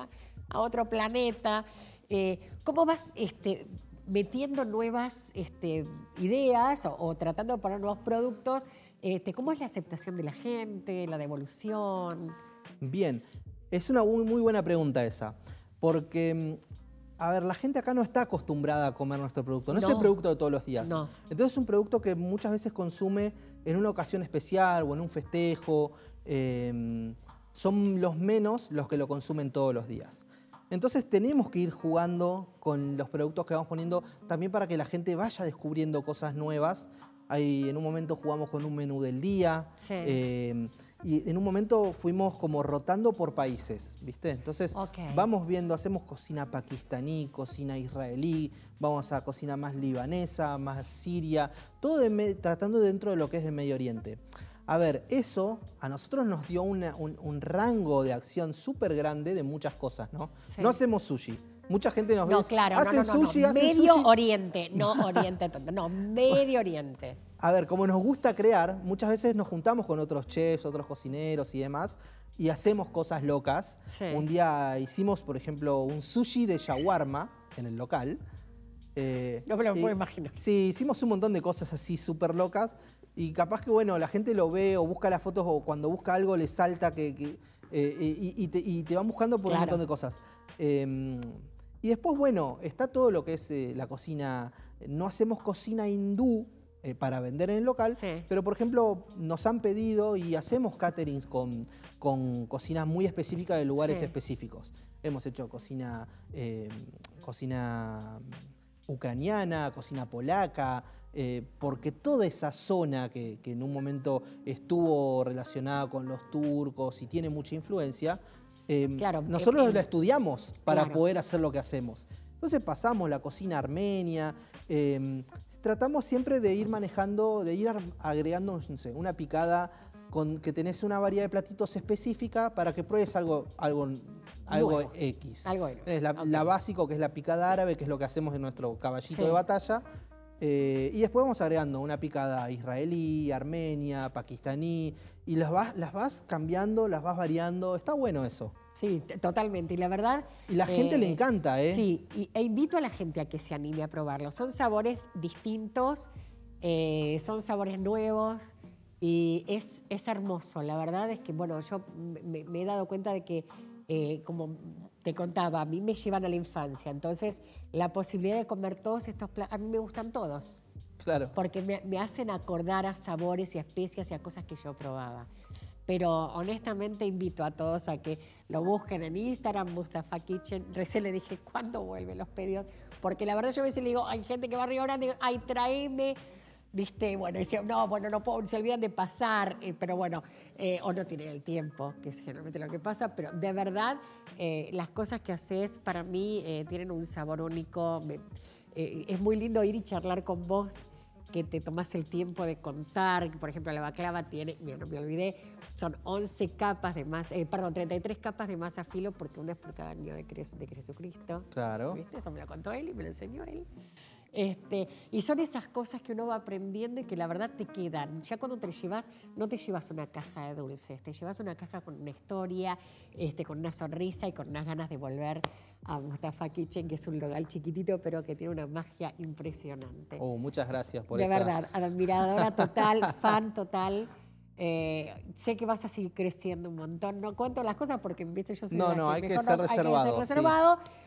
a otro planeta. Eh, ¿Cómo vas este, metiendo nuevas este, ideas o, o tratando de poner nuevos productos? Este, ¿Cómo es la aceptación de la gente, la devolución? Bien, es una muy, muy buena pregunta esa, porque, a ver, la gente acá no está acostumbrada a comer nuestro producto, no, no es el producto de todos los días. No. Entonces es un producto que muchas veces consume en una ocasión especial o en un festejo. Eh, son los menos los que lo consumen todos los días. Entonces tenemos que ir jugando con los productos que vamos poniendo también para que la gente vaya descubriendo cosas nuevas. Ahí, en un momento jugamos con un menú del día. Sí. Eh, y en un momento fuimos como rotando por países, ¿viste? Entonces Okay. vamos viendo, hacemos cocina pakistaní, cocina israelí, vamos a cocina más libanesa, más siria, todo de me, tratando dentro de lo que es de Medio Oriente. A ver, eso a nosotros nos dio una, un, un rango de acción súper grande de muchas cosas, ¿no? Sí. No hacemos sushi. Mucha gente nos ve, no, claro, hacen no, no, no, sushi, no. hacen Medio sushi. Oriente, no Oriente tonto, no, Medio Oriente. A ver, como nos gusta crear, muchas veces nos juntamos con otros chefs, otros cocineros y demás, y hacemos cosas locas. Sí. Un día hicimos, por ejemplo, un sushi de shawarma en el local. Eh, no me lo puedo imaginar. Sí, hicimos un montón de cosas así súper locas, y capaz que, bueno, la gente lo ve o busca las fotos o cuando busca algo le salta que, que, eh, y, y, te, y te van buscando por claro. un montón de cosas. Eh, y después, bueno, está todo lo que es eh, la cocina. No hacemos cocina hindú eh, para vender en el local, sí. pero por ejemplo nos han pedido y hacemos caterings con, con cocinas muy específicas de lugares sí. específicos. Hemos hecho cocina, eh, cocina ucraniana, cocina polaca, eh, porque toda esa zona que, que en un momento estuvo relacionada con los turcos y tiene mucha influencia, eh, claro, nosotros eh, la estudiamos para claro. poder hacer lo que hacemos. Entonces pasamos la cocina armenia, eh, tratamos siempre de ir manejando, de ir agregando, no sé, una picada con que tenés una variedad de platitos específica para que pruebes algo, algo, algo bueno, X. Algo es la, okay. la básico, que es la picada árabe, que es lo que hacemos en nuestro caballito sí. de batalla. Eh, y después vamos agregando una picada israelí, armenia, pakistaní, y las vas, las vas cambiando, las vas variando. Está bueno eso. Sí, totalmente. Y la verdad... Y la gente eh, le encanta, ¿eh? Sí, y, e invito a la gente a que se anime a probarlo. Son sabores distintos, eh, son sabores nuevos y es, es hermoso. La verdad es que, bueno, yo me, me he dado cuenta de que, eh, como te contaba, a mí me llevan a la infancia. Entonces, la posibilidad de comer todos estos platos, a mí me gustan todos. Claro. Porque me, me hacen acordar a sabores y a especias y a cosas que yo probaba. Pero honestamente invito a todos a que lo busquen en Instagram, Mustafa Kitchen. Recién le dije, ¿cuándo vuelven los pedidos? Porque la verdad yo a veces le digo, hay gente que va a Río Grande, ay, tráeme, ¿viste? Bueno, dice, no, bueno, no puedo, se olvidan de pasar, eh, pero bueno, eh, o no tienen el tiempo, que es generalmente lo que pasa, pero de verdad, eh, las cosas que haces para mí eh, tienen un sabor único. Me, eh, es muy lindo ir y charlar con vos, que te tomas el tiempo de contar. Por ejemplo, la baklava tiene, mira, no me olvidé, son once capas de masa, eh, perdón, treinta y tres capas de masa filo, porque una es por cada año de, de Jesucristo. Claro. ¿Viste? Eso me lo contó él y me lo enseñó él. Este, y son esas cosas que uno va aprendiendo y que la verdad te quedan. Ya cuando te llevas, no te llevas una caja de dulces, te llevas una caja con una historia, este, con una sonrisa y con unas ganas de volver a Mustafa Kitchen, que es un local chiquitito, pero que tiene una magia impresionante. Oh, muchas gracias por de eso. De verdad, admiradora total, fan total. Eh, sé que vas a seguir creciendo un montón. No cuento las cosas porque, viste, yo soy no, la no, que hay mejor que ser no, reservado. Hay que ser reservado. Sí.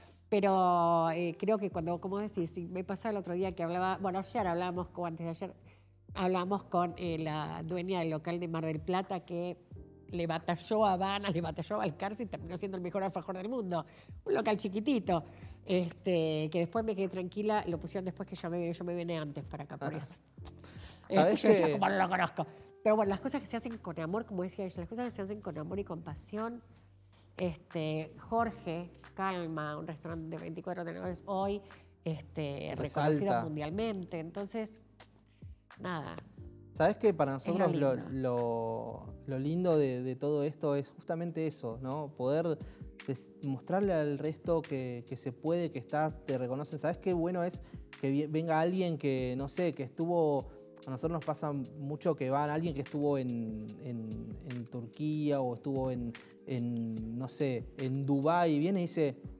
Pero eh, creo que cuando, como decís, si me pasaba el otro día que hablaba, bueno, ayer hablábamos, con, antes de ayer, hablamos con eh, la dueña del local de Mar del Plata que le batalló a Habana, le batalló a Balcarce y terminó siendo el mejor alfajor del mundo. Un local chiquitito, este, que después me quedé tranquila, lo pusieron después que yo me vine, yo me vine antes para acá, por eso. ¿Sabés este, que... Yo decía, como no lo conozco. Pero bueno, las cosas que se hacen con amor, como decía ella, las cosas que se hacen con amor y con pasión. Este, Jorge Calma, un restaurante de veinticuatro tenedores hoy, este, reconocido mundialmente. Entonces, nada. ¿Sabés que para nosotros lo lindo, lo, lo, lo lindo de, de todo esto es justamente eso, ¿no? Poder mostrarle al resto que, que se puede, que estás, te reconocen. ¿Sabés qué bueno es que venga alguien que, no sé, que estuvo... A nosotros nos pasa mucho que va alguien que estuvo en, en, en Turquía o estuvo en, en, no sé, en Dubái y viene y dice,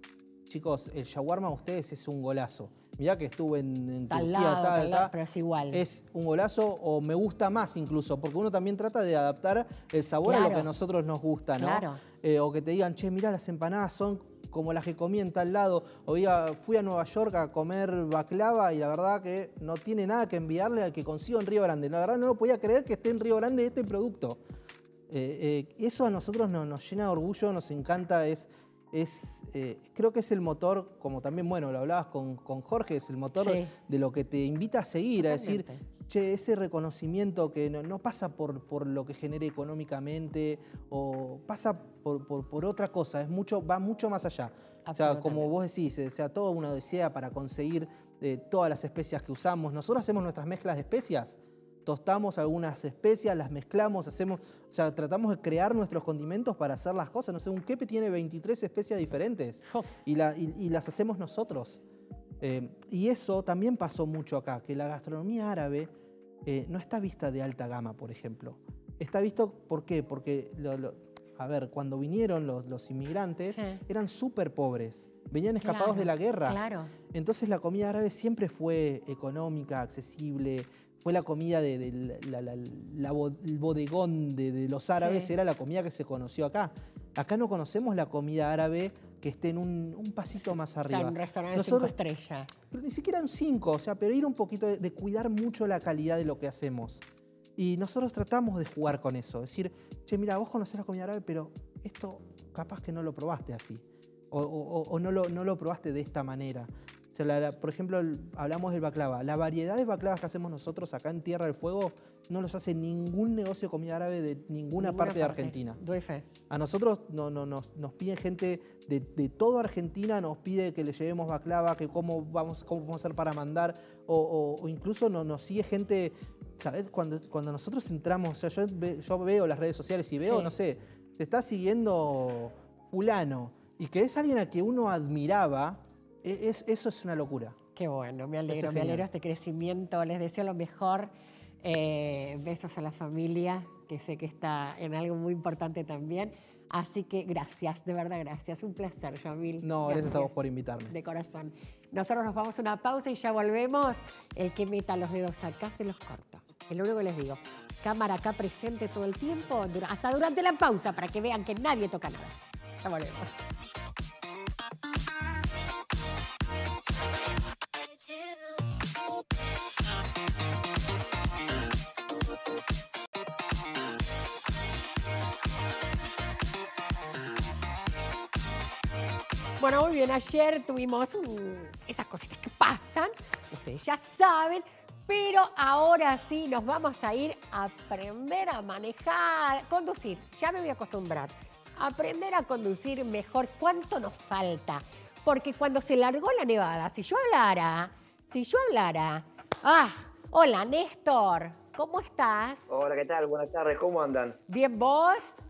chicos, el shawarma a ustedes es un golazo. Mirá que estuve en, en Tal Turquía, lado, tal, tal lado, tal. pero es igual. Es un golazo o me gusta más incluso, porque uno también trata de adaptar el sabor Claro. a lo que a nosotros nos gusta, ¿no? Claro. Eh, o que te digan, che, mirá, las empanadas son como las que comí en tal lado. O iba, fui a Nueva York a comer baklava y la verdad que no tiene nada que enviarle al que consigo en Río Grande. La verdad no lo podía creer que esté en Río Grande este producto. Eh, eh, eso a nosotros nos, nos llena de orgullo, nos encanta, es... Es, eh, creo que es el motor, como también, bueno, lo hablabas con, con Jorge, es el motor Sí. de lo que te invita a seguir, Totalmente. a decir, che, ese reconocimiento que no, no pasa por, por lo que genere económicamente o pasa por, por, por otra cosa, es mucho, va mucho más allá. O sea, como vos decís, o sea, toda una odisea para conseguir eh, todas las especias que usamos. Nosotros hacemos nuestras mezclas de especias, tostamos algunas especias, las mezclamos, hacemos, o sea, tratamos de crear nuestros condimentos para hacer las cosas. No sé, un kepe tiene veintitrés especias diferentes y, la, y, y las hacemos nosotros. Eh, y eso también pasó mucho acá, que la gastronomía árabe eh, no está vista de alta gama, por ejemplo. Está visto, ¿por qué? Porque, lo, lo, a ver, cuando vinieron los, los inmigrantes, sí. eran súper pobres. Venían escapados claro, de la guerra. Claro. Entonces la comida árabe siempre fue económica, accesible. Fue la comida de, de la, la, la, la, el bodegón de, de los árabes, sí. Era la comida que se conoció acá. Acá no conocemos la comida árabe que esté en un, un pasito más arriba. En restaurantes cinco estrellas. Ni siquiera en cinco, o sea, pero ir un poquito de, de cuidar mucho la calidad de lo que hacemos. Y nosotros tratamos de jugar con eso, decir, che, mira, vos conocés la comida árabe, pero esto capaz que no lo probaste así. O, o, o no, lo, no lo probaste de esta manera. O sea, la, la, por ejemplo, el, hablamos del baklava. La variedad de baklavas que hacemos nosotros acá en Tierra del Fuego no los hace ningún negocio de comida árabe de ninguna, ninguna parte, parte de Argentina. Doy fe. A nosotros no, no, nos, nos piden gente de, de toda Argentina, nos pide que le llevemos baklava, que cómo vamos, cómo vamos a hacer para mandar, o, o, o incluso no, nos sigue gente, ¿sabes? Cuando, cuando nosotros entramos, o sea, yo, ve, yo veo las redes sociales y veo, sí. no sé, te está siguiendo fulano, y que es alguien a quien uno admiraba. Es, eso es una locura. Qué bueno, me alegro, me alegro este crecimiento. Les deseo lo mejor. Eh, besos a la familia, que sé que está en algo muy importante también. Así que gracias, de verdad gracias. Un placer, Yamil. No, gracias, gracias a vos por invitarme. De corazón. Nosotros nos vamos a una pausa y ya volvemos. El que meta los dedos acá se los corta. Es lo único que les digo. Cámara acá presente todo el tiempo, hasta durante la pausa, para que vean que nadie toca nada. Ya volvemos. Bueno, muy bien, ayer tuvimos un, esas cositas que pasan, ustedes ya saben, pero ahora sí nos vamos a ir a aprender a manejar, conducir, ya me voy a acostumbrar, aprender a conducir mejor. ¿Cuánto nos falta? Porque cuando se largó la nevada, si yo hablara, si yo hablara, ah, hola Néstor, ¿cómo estás? Hola, ¿qué tal? Buenas tardes, ¿cómo andan? Bien, ¿vos?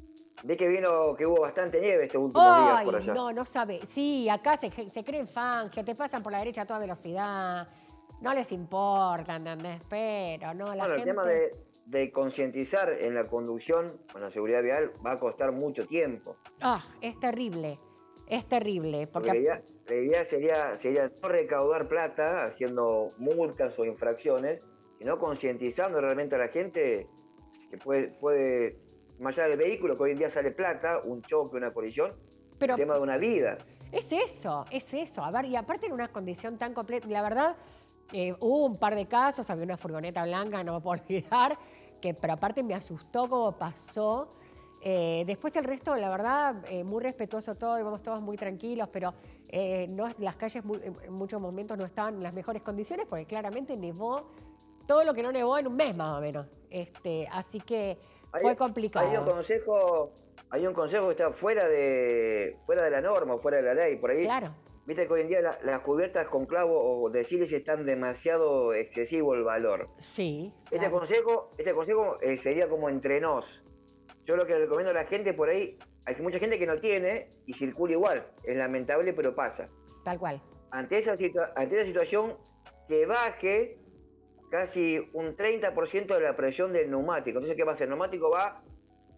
Vi que vino, que hubo bastante nieve estos últimos Ay, días por allá. No, no sabe. Sí, acá se, se creen fangio, te pasan por la derecha a toda velocidad, no les importa, ¿entendés? Pero no, la bueno, gente... el tema de, de concientizar en la conducción con la seguridad vial va a costar mucho tiempo. Ah, es terrible, es terrible. Porque, porque la, idea, la idea sería, sería no recaudar plata haciendo multas o infracciones, sino concientizando realmente a la gente que puede... puede más allá del vehículo, que hoy en día sale plata, un choque, una colisión, pero el tema de una vida. Es eso, es eso. A ver, y aparte en una condición tan completa, la verdad, eh, hubo un par de casos, había una furgoneta blanca, no me puedo olvidar, que, pero aparte me asustó cómo pasó. Eh, después el resto, la verdad, eh, muy respetuoso todo, íbamos todos muy tranquilos, pero eh, no, las calles muy, en muchos momentos no estaban en las mejores condiciones, porque claramente nevó todo lo que no nevó en un mes más o menos. Este, así que... Fue hay, complicado. Hay un consejo, hay un consejo que está fuera de, fuera de la norma, fuera de la ley, por ahí. Claro. Viste que hoy en día la, las cubiertas con clavo o de sílice están demasiado excesivo el valor. Sí. Este claro. consejo, este consejo eh, sería como entre nos. Yo lo que le recomiendo a la gente por ahí, hay mucha gente que no tiene y circula igual. Es lamentable, pero pasa. Tal cual. Ante esa, situa ante esa situación, que baje casi un treinta por ciento de la presión del neumático. Entonces, ¿qué va a hacer? El neumático va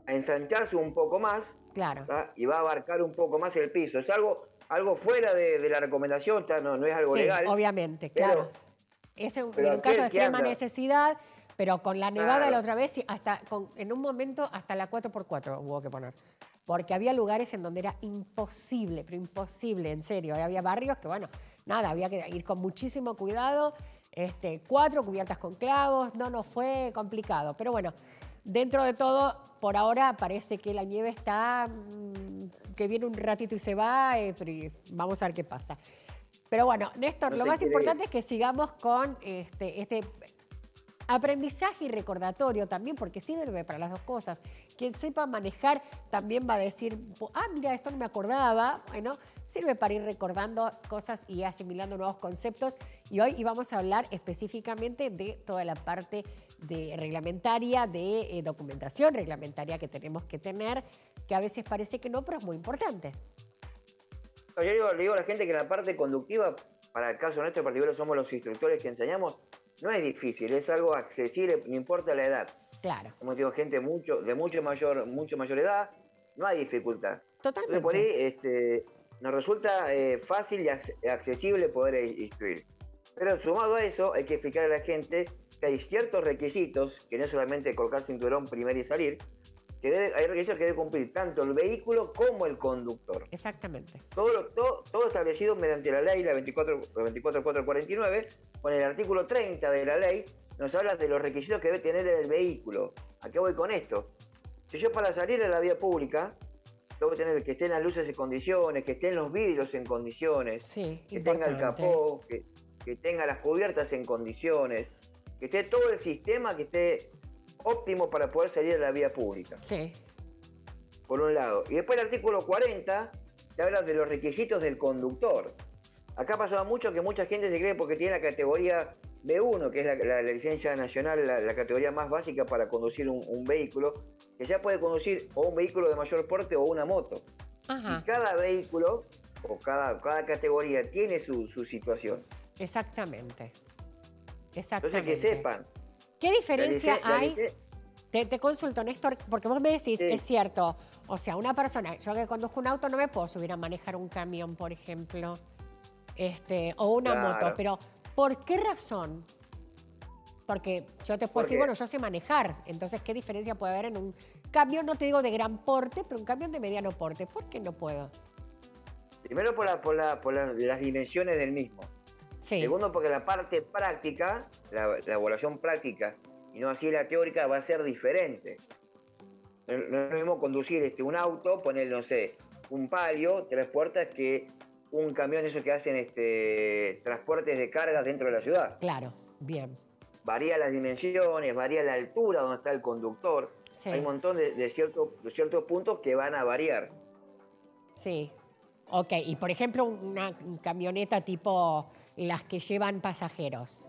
a ensancharse un poco más. Claro. ¿tá? Y va a abarcar un poco más el piso. Es algo, algo fuera de, de la recomendación, ¿tá? No, no es algo Sí, legal. obviamente, pero, claro. Es en, pero en un caso de aquel que extrema anda- necesidad, pero con la nevada Claro. la otra vez, sí, hasta con- en un momento hasta la cuatro por cuatro hubo que poner. Porque había lugares en donde era imposible, pero imposible, en serio. Había barrios que, bueno, nada, había que ir con muchísimo cuidado. Este, cuatro cubiertas con clavos, no, no, fue complicado. Pero bueno, dentro de todo, por ahora parece que la nieve está, mmm, que viene un ratito y se va, eh, pero y vamos a ver qué pasa. Pero bueno, Néstor, No lo se más quiere importante ir. es que sigamos con este, este aprendizaje y recordatorio también, porque sirve para las dos cosas. Quien sepa manejar también va a decir, ah, mira, esto no me acordaba. Bueno, sirve para ir recordando cosas y asimilando nuevos conceptos. Y hoy íbamos a hablar específicamente de toda la parte de reglamentaria, de eh, documentación reglamentaria que tenemos que tener, que a veces parece que no, pero es muy importante. Yo digo, le digo a la gente que la parte conductiva, para el caso nuestro en particular, somos los instructores que enseñamos, no es difícil, es algo accesible, no importa la edad. Claro, Como digo, gente mucho, de mucho mayor, mucho mayor edad, no hay dificultad. totalmente. Entonces por ahí este, nos resulta eh, fácil y ac- accesible poder eh, instruir. Pero sumado a eso, hay que explicar a la gente que hay ciertos requisitos, que no es solamente colocar cinturón primero y salir, que debe, hay requisitos que debe cumplir tanto el vehículo como el conductor. Exactamente. Todo, lo- todo, todo establecido mediante la ley, la veinticuatro mil cuatrocientos cuarenta y nueve, con el artículo treinta de la ley, nos habla de los requisitos que debe tener el vehículo. ¿A qué voy con esto? Si yo para salir a la vía pública, tengo que tener que estén las luces en condiciones, que estén los vidrios en condiciones, Sí, que tenga el importante. capó, que, que tenga las cubiertas en condiciones, que esté todo el sistema que esté óptimo para poder salir a la vía pública, Sí, por un lado. Y después el artículo cuarenta te habla de los requisitos del conductor. Acá pasaba mucho que mucha gente se cree porque tiene la categoría B uno, que es la, la- la licencia nacional, la, la categoría más básica para conducir un, un vehículo, que ya puede conducir o un vehículo de mayor porte o una moto. ajá, Y cada vehículo o cada, cada categoría tiene su, su situación. exactamente. Entonces Exactamente. que sepan. ¿Qué diferencia la licen- la hay? licen- Te, te consulto, Néstor, porque vos me decís, Sí. es cierto, o sea, una persona, yo que conduzco un auto no me puedo subir a manejar un camión, por ejemplo, este, o una Claro. moto, pero ¿por qué razón? Porque yo te puedo ¿Por decir, qué? bueno, yo sé manejar, entonces, ¿qué diferencia puede haber en un camión, no te digo de gran porte, pero un camión de mediano porte? ¿Por qué no puedo? Primero por, la, por, la, por la- las dimensiones del mismo. Sí, Segundo porque la parte práctica, la, la evaluación práctica, y no así la teórica, va a ser diferente. No, no es lo mismo conducir este, un auto, poner, no sé, un palio, tres puertas, que un camión de esos que hacen este, transportes de carga dentro de la ciudad. claro, bien. Varía las dimensiones, varía la altura donde está el conductor. Sí. Hay un montón de, de, cierto- de ciertos puntos que van a variar. Sí. Ok, y por ejemplo, una camioneta tipo las que llevan pasajeros.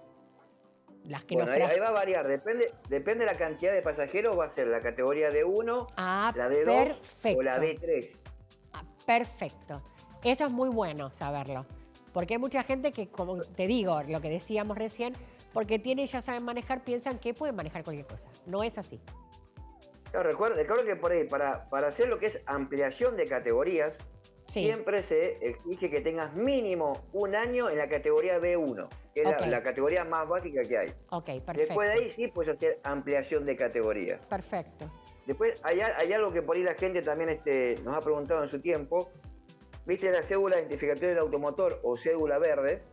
Las que Bueno, nos ahí, traen. ahí va a variar, depende, depende de la cantidad de pasajeros, va a ser la categoría D uno, Ah, la D dos perfecto. o la D tres. Ah, perfecto. Eso es muy bueno saberlo. Porque hay mucha gente que, como te digo, lo que decíamos recién, porque tienen, ya saben manejar, piensan que pueden manejar cualquier cosa. No es así. Claro, recuerda, recuerda que por ahí, para, para hacer lo que es ampliación de categorías, Sí. siempre se exige que tengas mínimo un año en la categoría B uno, que es la- Ok. la, categoría más básica que hay. Ok, perfecto. Después de ahí sí puedes hacer ampliación de categorías. Perfecto. Después hay, al- hay algo que por ahí la gente también este, nos ha preguntado en su tiempo. ¿Viste la cédula identificatoria del automotor o cédula verde?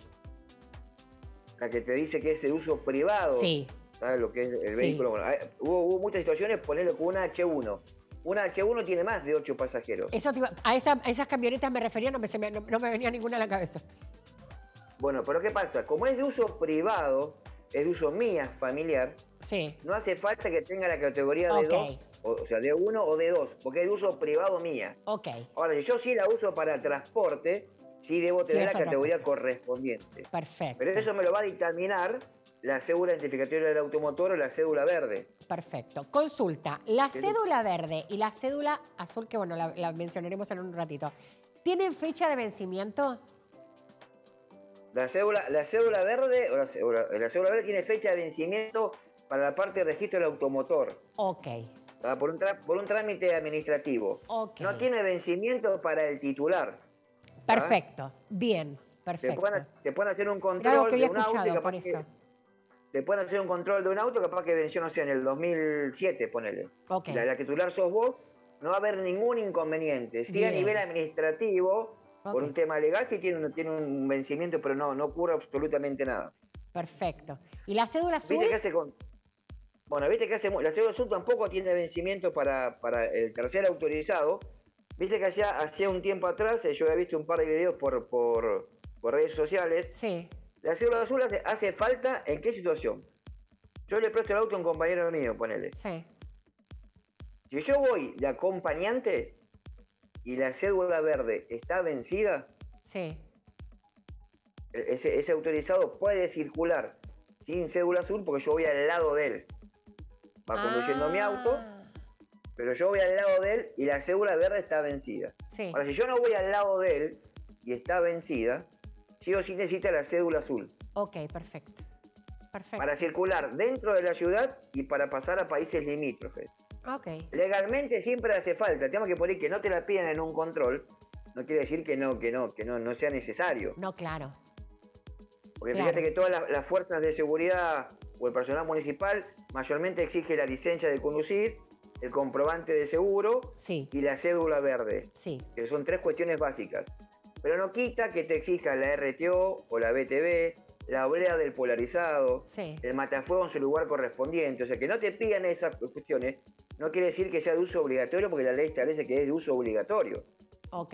La que te dice que es de uso privado. Sí. ¿Sabes lo que es el Sí. vehículo? Bueno, hay- hubo, hubo muchas situaciones, ponerlo con una H uno. Una H uno tiene más de ocho pasajeros. Eso te iba- a, esa- a esas camionetas me refería, no me, se me- no- no me venía ninguna a la cabeza. Bueno, pero ¿qué pasa? Como es de uso privado, es de uso mía, familiar, Sí. no hace falta que tenga la categoría Ok. D dos, o, o sea, D uno o D dos, porque es de uso privado mía. Ok. Ahora, si yo sí la uso para transporte, sí debo Sí, tener es la otra categoría cosa. correspondiente. Perfecto. Pero eso me lo va a dictaminar la cédula identificatoria del automotor o la cédula verde. Perfecto. Consulta. La Sí. cédula verde y la cédula azul, que bueno, la, la mencionaremos en un ratito, ¿tienen fecha de vencimiento? La cédula, la cédula verde, o la cédula, la cédula verde tiene fecha de vencimiento para la parte de registro del automotor. Ok. Ah, por, un tra- por un trámite administrativo. Ok. No tiene vencimiento para el titular. ¿ah? Perfecto, bien, Te perfecto. pueden, te pueden hacer un Era algo control que había de un auto y escuchado, capaz por que- eso. te pueden hacer un control de un auto capaz que venció, no sé, en el dos mil siete, ponele. Ok. La, la titular sos vos, no va a haber ningún inconveniente. Sí, a Bien. nivel administrativo, por Ok. un tema legal, sí tiene un, tiene un vencimiento, pero no, no ocurre absolutamente nada. Perfecto. ¿Y la cédula azul? ¿Viste que hace con... Bueno, viste que hace... mu- La cédula azul tampoco tiene vencimiento para, para el tercer autorizado. Viste que hacía, hacía un tiempo atrás, eh, yo había visto un par de videos por, por, por redes sociales. Sí, La cédula azul hace, hace falta en qué situación. Yo le presto el auto a un compañero mío, ponele. sí, Si yo voy de acompañante y la cédula verde está vencida, sí. e- ese, ese autorizado puede circular sin cédula azul porque yo voy al lado de él. Va conduciendo mi auto, Ah, pero yo voy al lado de él y la cédula verde está vencida. Sí, Ahora, si yo no voy al lado de él y está vencida, sí o sí necesita la cédula azul ok, perfecto. Perfecto. para circular dentro de la ciudad y para pasar a países limítrofes. Ok, Legalmente siempre hace falta. El tema que por ahí que no te la piden en un control, no quiere decir que no, que no, que no, no sea necesario. no, claro. Porque Claro. fíjate que todas las, las fuerzas de seguridad o el personal municipal mayormente exige la licencia de conducir, el comprobante de seguro Sí, y la cédula verde, sí, que son tres cuestiones básicas. Pero no quita que te exija la R T O o la B T V, la oblea del polarizado, sí. el matafuego en su lugar correspondiente. O sea, que no te pidan esas cuestiones no quiere decir que sea de uso obligatorio, porque la ley establece que es de uso obligatorio. Ok,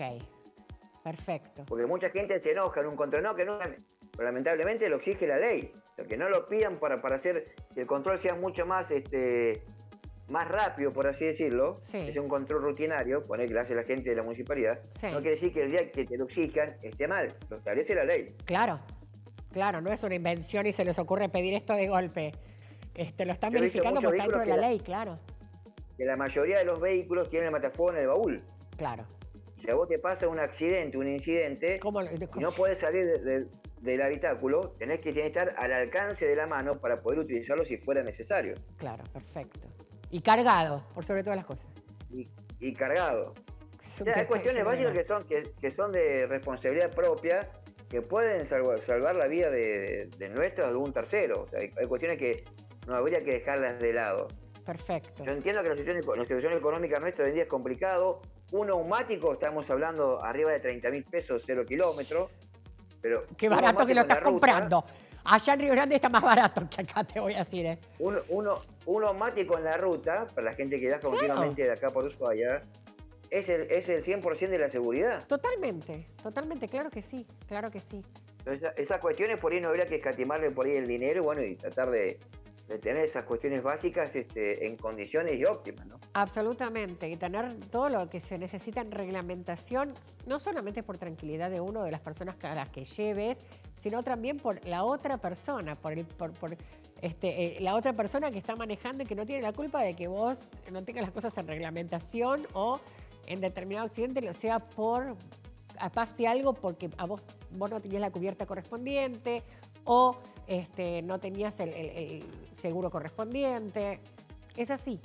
perfecto. Porque mucha gente se enoja en un control, no, que no, pero lamentablemente lo exige la ley. O sea, que no lo pidan para, para hacer que el control sea mucho más, este, más rápido, por así decirlo, Sí. que sea un control rutinario, poner que lo hace la gente de la municipalidad, Sí. no quiere decir que el día que te lo exijan esté mal, lo establece la ley. Claro, claro, no es una invención y se les ocurre pedir esto de golpe. Este, lo están Yo he visto verificando muchos porque está dentro de la vehículos ley, claro. Que la mayoría de los vehículos tienen el matafuego en el baúl. Claro. Si a vos te pasa un accidente, un incidente, ¿Cómo lo- y no podés salir de- de- del habitáculo, tenés que, tenés que estar al alcance de la mano para poder utilizarlo si fuera necesario. Claro, perfecto. Y cargado, por sobre todas las cosas. Y, y cargado. Es O un sea, hay test cuestiones básicas fenomenal. que son, que, que son de responsabilidad propia, que pueden salvar, salvar la vida de, de nuestra o de un tercero. O sea, hay, hay cuestiones que no habría que dejarlas de lado. Perfecto. Yo entiendo que la situación, la situación económica nuestra hoy en día es complicado. Un neumático, estamos hablando arriba de treinta mil pesos, cero kilómetros. Pero Qué un barato que lo neumático en la estás ruta, comprando. Allá en Río Grande está más barato que acá, te voy a decir, ¿eh? Un, uno, un neumático en la ruta, para la gente que viaja continuamente de acá por Ushuaia, es el, es el cien por ciento de la seguridad. Totalmente, totalmente, claro que sí, claro que sí. Entonces, esa- esas cuestiones por ahí no habría que escatimarle por ahí el dinero y bueno, y tratar de, de tener esas cuestiones básicas este, en condiciones y óptimas, ¿no? Absolutamente, y tener todo lo que se necesita en reglamentación, no solamente por tranquilidad de uno, de las personas a las que lleves, sino también por la otra persona, por, el, por, por este, eh, la otra persona que está manejando y que no tiene la culpa de que vos no tengas las cosas en reglamentación o en determinado accidente lo sea por pase algo porque a vos, vos no tenías la cubierta correspondiente o este, no tenías el, el- el seguro correspondiente. Es así.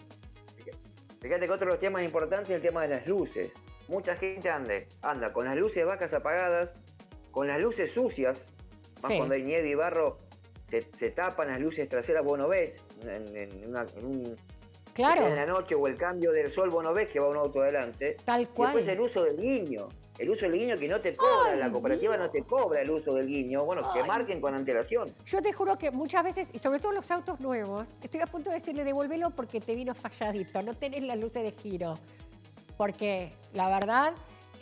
Fíjate que otro de los temas importantes es el tema de las luces. Mucha gente ande, anda con las luces vacas apagadas, con las luces sucias, más Sí. cuando hay nieve y barro, se, se tapan las luces traseras, vos no ves, en, en una- en un, Claro, en la noche o el cambio del sol, vos no ves que va un auto adelante. tal Y cual. después el uso del guiño. El uso del guiño que no te cobra, Ay, la cooperativa Dios. no te cobra el uso del guiño. Bueno, que Ay. marquen con antelación. Yo te juro que muchas veces, y sobre todo los autos nuevos, estoy a punto de decirle devuélvelo porque te vino falladito, no tenés las luces de giro. Porque la verdad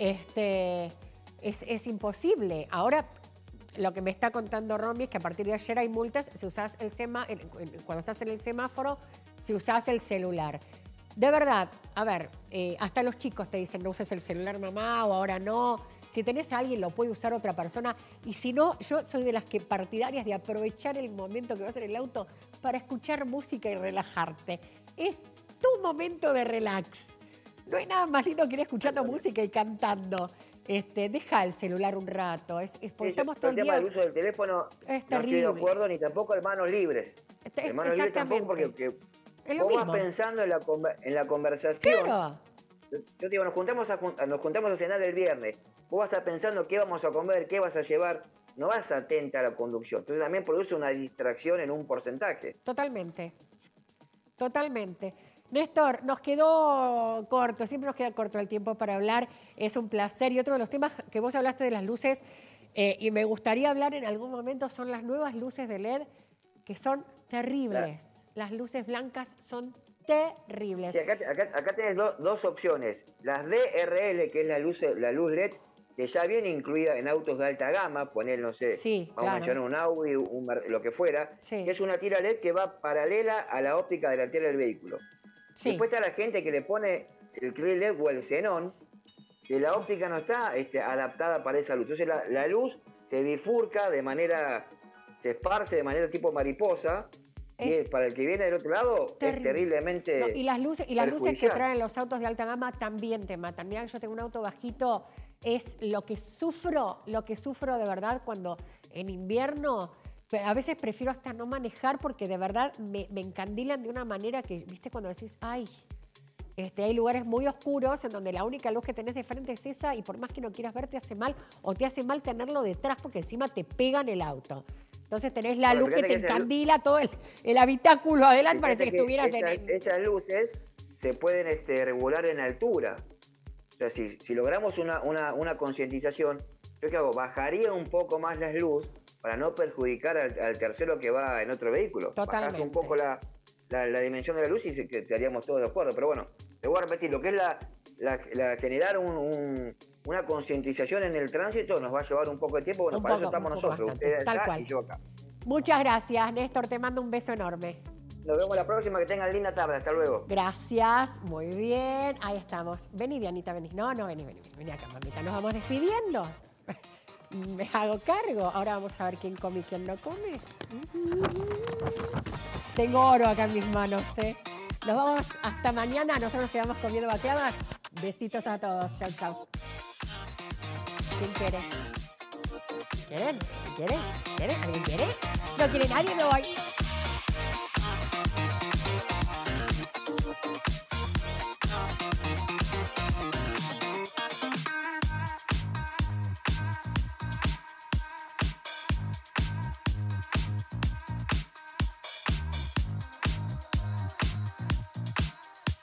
este, es, es imposible. Ahora, lo que me está contando Romy es que a partir de ayer hay multas si usás el sema, el- el- cuando estás en el semáforo, si usás el celular. De verdad, a ver, eh, hasta los chicos te dicen no uses el celular, mamá, o ahora no. Si tenés a alguien, lo puede usar otra persona. Y si no, yo soy de las que partidarias de aprovechar el momento que vas en el auto para escuchar música y relajarte. Es tu momento de relax. No hay nada más lindo que ir escuchando música y cantando. Este, deja el celular un rato. Es, es porque Sí, yo- estamos todo el el tema día... del uso del teléfono Es no estoy de terrible. acuerdo, ni tampoco de manos libres. Este- De manos libres tampoco, porque exactamente. que Es lo vos mismo. vas pensando en la, en la conversación. Claro. Yo te digo, nos juntamos, a, nos juntamos a cenar el viernes. Vos vas a estar pensando qué vamos a comer, qué vas a llevar. No vas atenta a la conducción. Entonces también produce una distracción en un porcentaje. Totalmente. Totalmente. Néstor, nos quedó corto, siempre nos queda corto el tiempo para hablar. Es un placer. Y otro de los temas que vos hablaste de las luces, eh, y me gustaría hablar en algún momento, son las nuevas luces de L E D, que son terribles. Claro. Las luces blancas son terribles. Sí, acá, acá, acá tenés do, dos opciones. Las D R L, que es la luz, la luz L E D, que ya viene incluida en autos de alta gama, poner, no sé, sí, vamos claro. a mencionar un Audi, un, lo que fuera, sí. que es una tira L E D que va paralela a la óptica delantera del vehículo. Sí. Después está la gente que le pone el L E D o el xenón, que la óptica no está este, adaptada para esa luz. Entonces la, la luz se bifurca de manera, se esparce de manera tipo mariposa, y es, para el que viene del otro lado terrible. Es terriblemente no, y las luces y las luces que traen los autos de alta gama también te matan. Mira, yo tengo un auto bajito, es lo que sufro, lo que sufro de verdad cuando en invierno a veces prefiero hasta no manejar porque de verdad me, me encandilan de una manera que, viste, cuando decís, ay, este, hay lugares muy oscuros en donde la única luz que tenés de frente es esa y por más que no quieras ver te hace mal o te hace mal tenerlo detrás porque encima te pegan el auto. Entonces tenés la bueno, luz que te que encandila luz, todo el, el habitáculo adelante, parece que, que estuvieras esa, en... Esas luces se pueden este, regular en altura. O sea, si, si logramos una, una, una concientización, ¿yo qué hago? Bajaría un poco más las luces para no perjudicar al, al tercero que va en otro vehículo. Totalmente. Bajás un poco la, la, la dimensión de la luz y se, que estaríamos todos de acuerdo. Pero bueno, te voy a repetir, lo que es la, la, la generar un... un una concientización en el tránsito nos va a llevar un poco de tiempo. Bueno, un para poco, eso estamos nosotros, bastante, ustedes acá cual. Y yo acá. Muchas gracias, Néstor. Te mando un beso enorme. Nos vemos la próxima. Que tengan linda tarde. Hasta luego. Gracias. Muy bien. Ahí estamos. Vení, Dianita, vení. No, no, vení, vení. Vení acá, mamita. Nos vamos despidiendo. Me hago cargo. Ahora vamos a ver quién come y quién no come. Tengo oro acá en mis manos, ¿eh? Nos vamos hasta mañana. Nosotros nos quedamos comiendo baklavas. Besitos a todos. Chau, chau. ¿Quién quiere? ¿Quieren? ¿Quieren? ¿Quieren? ¿Alguien quiere? ¿No quiere nadie? Me voy.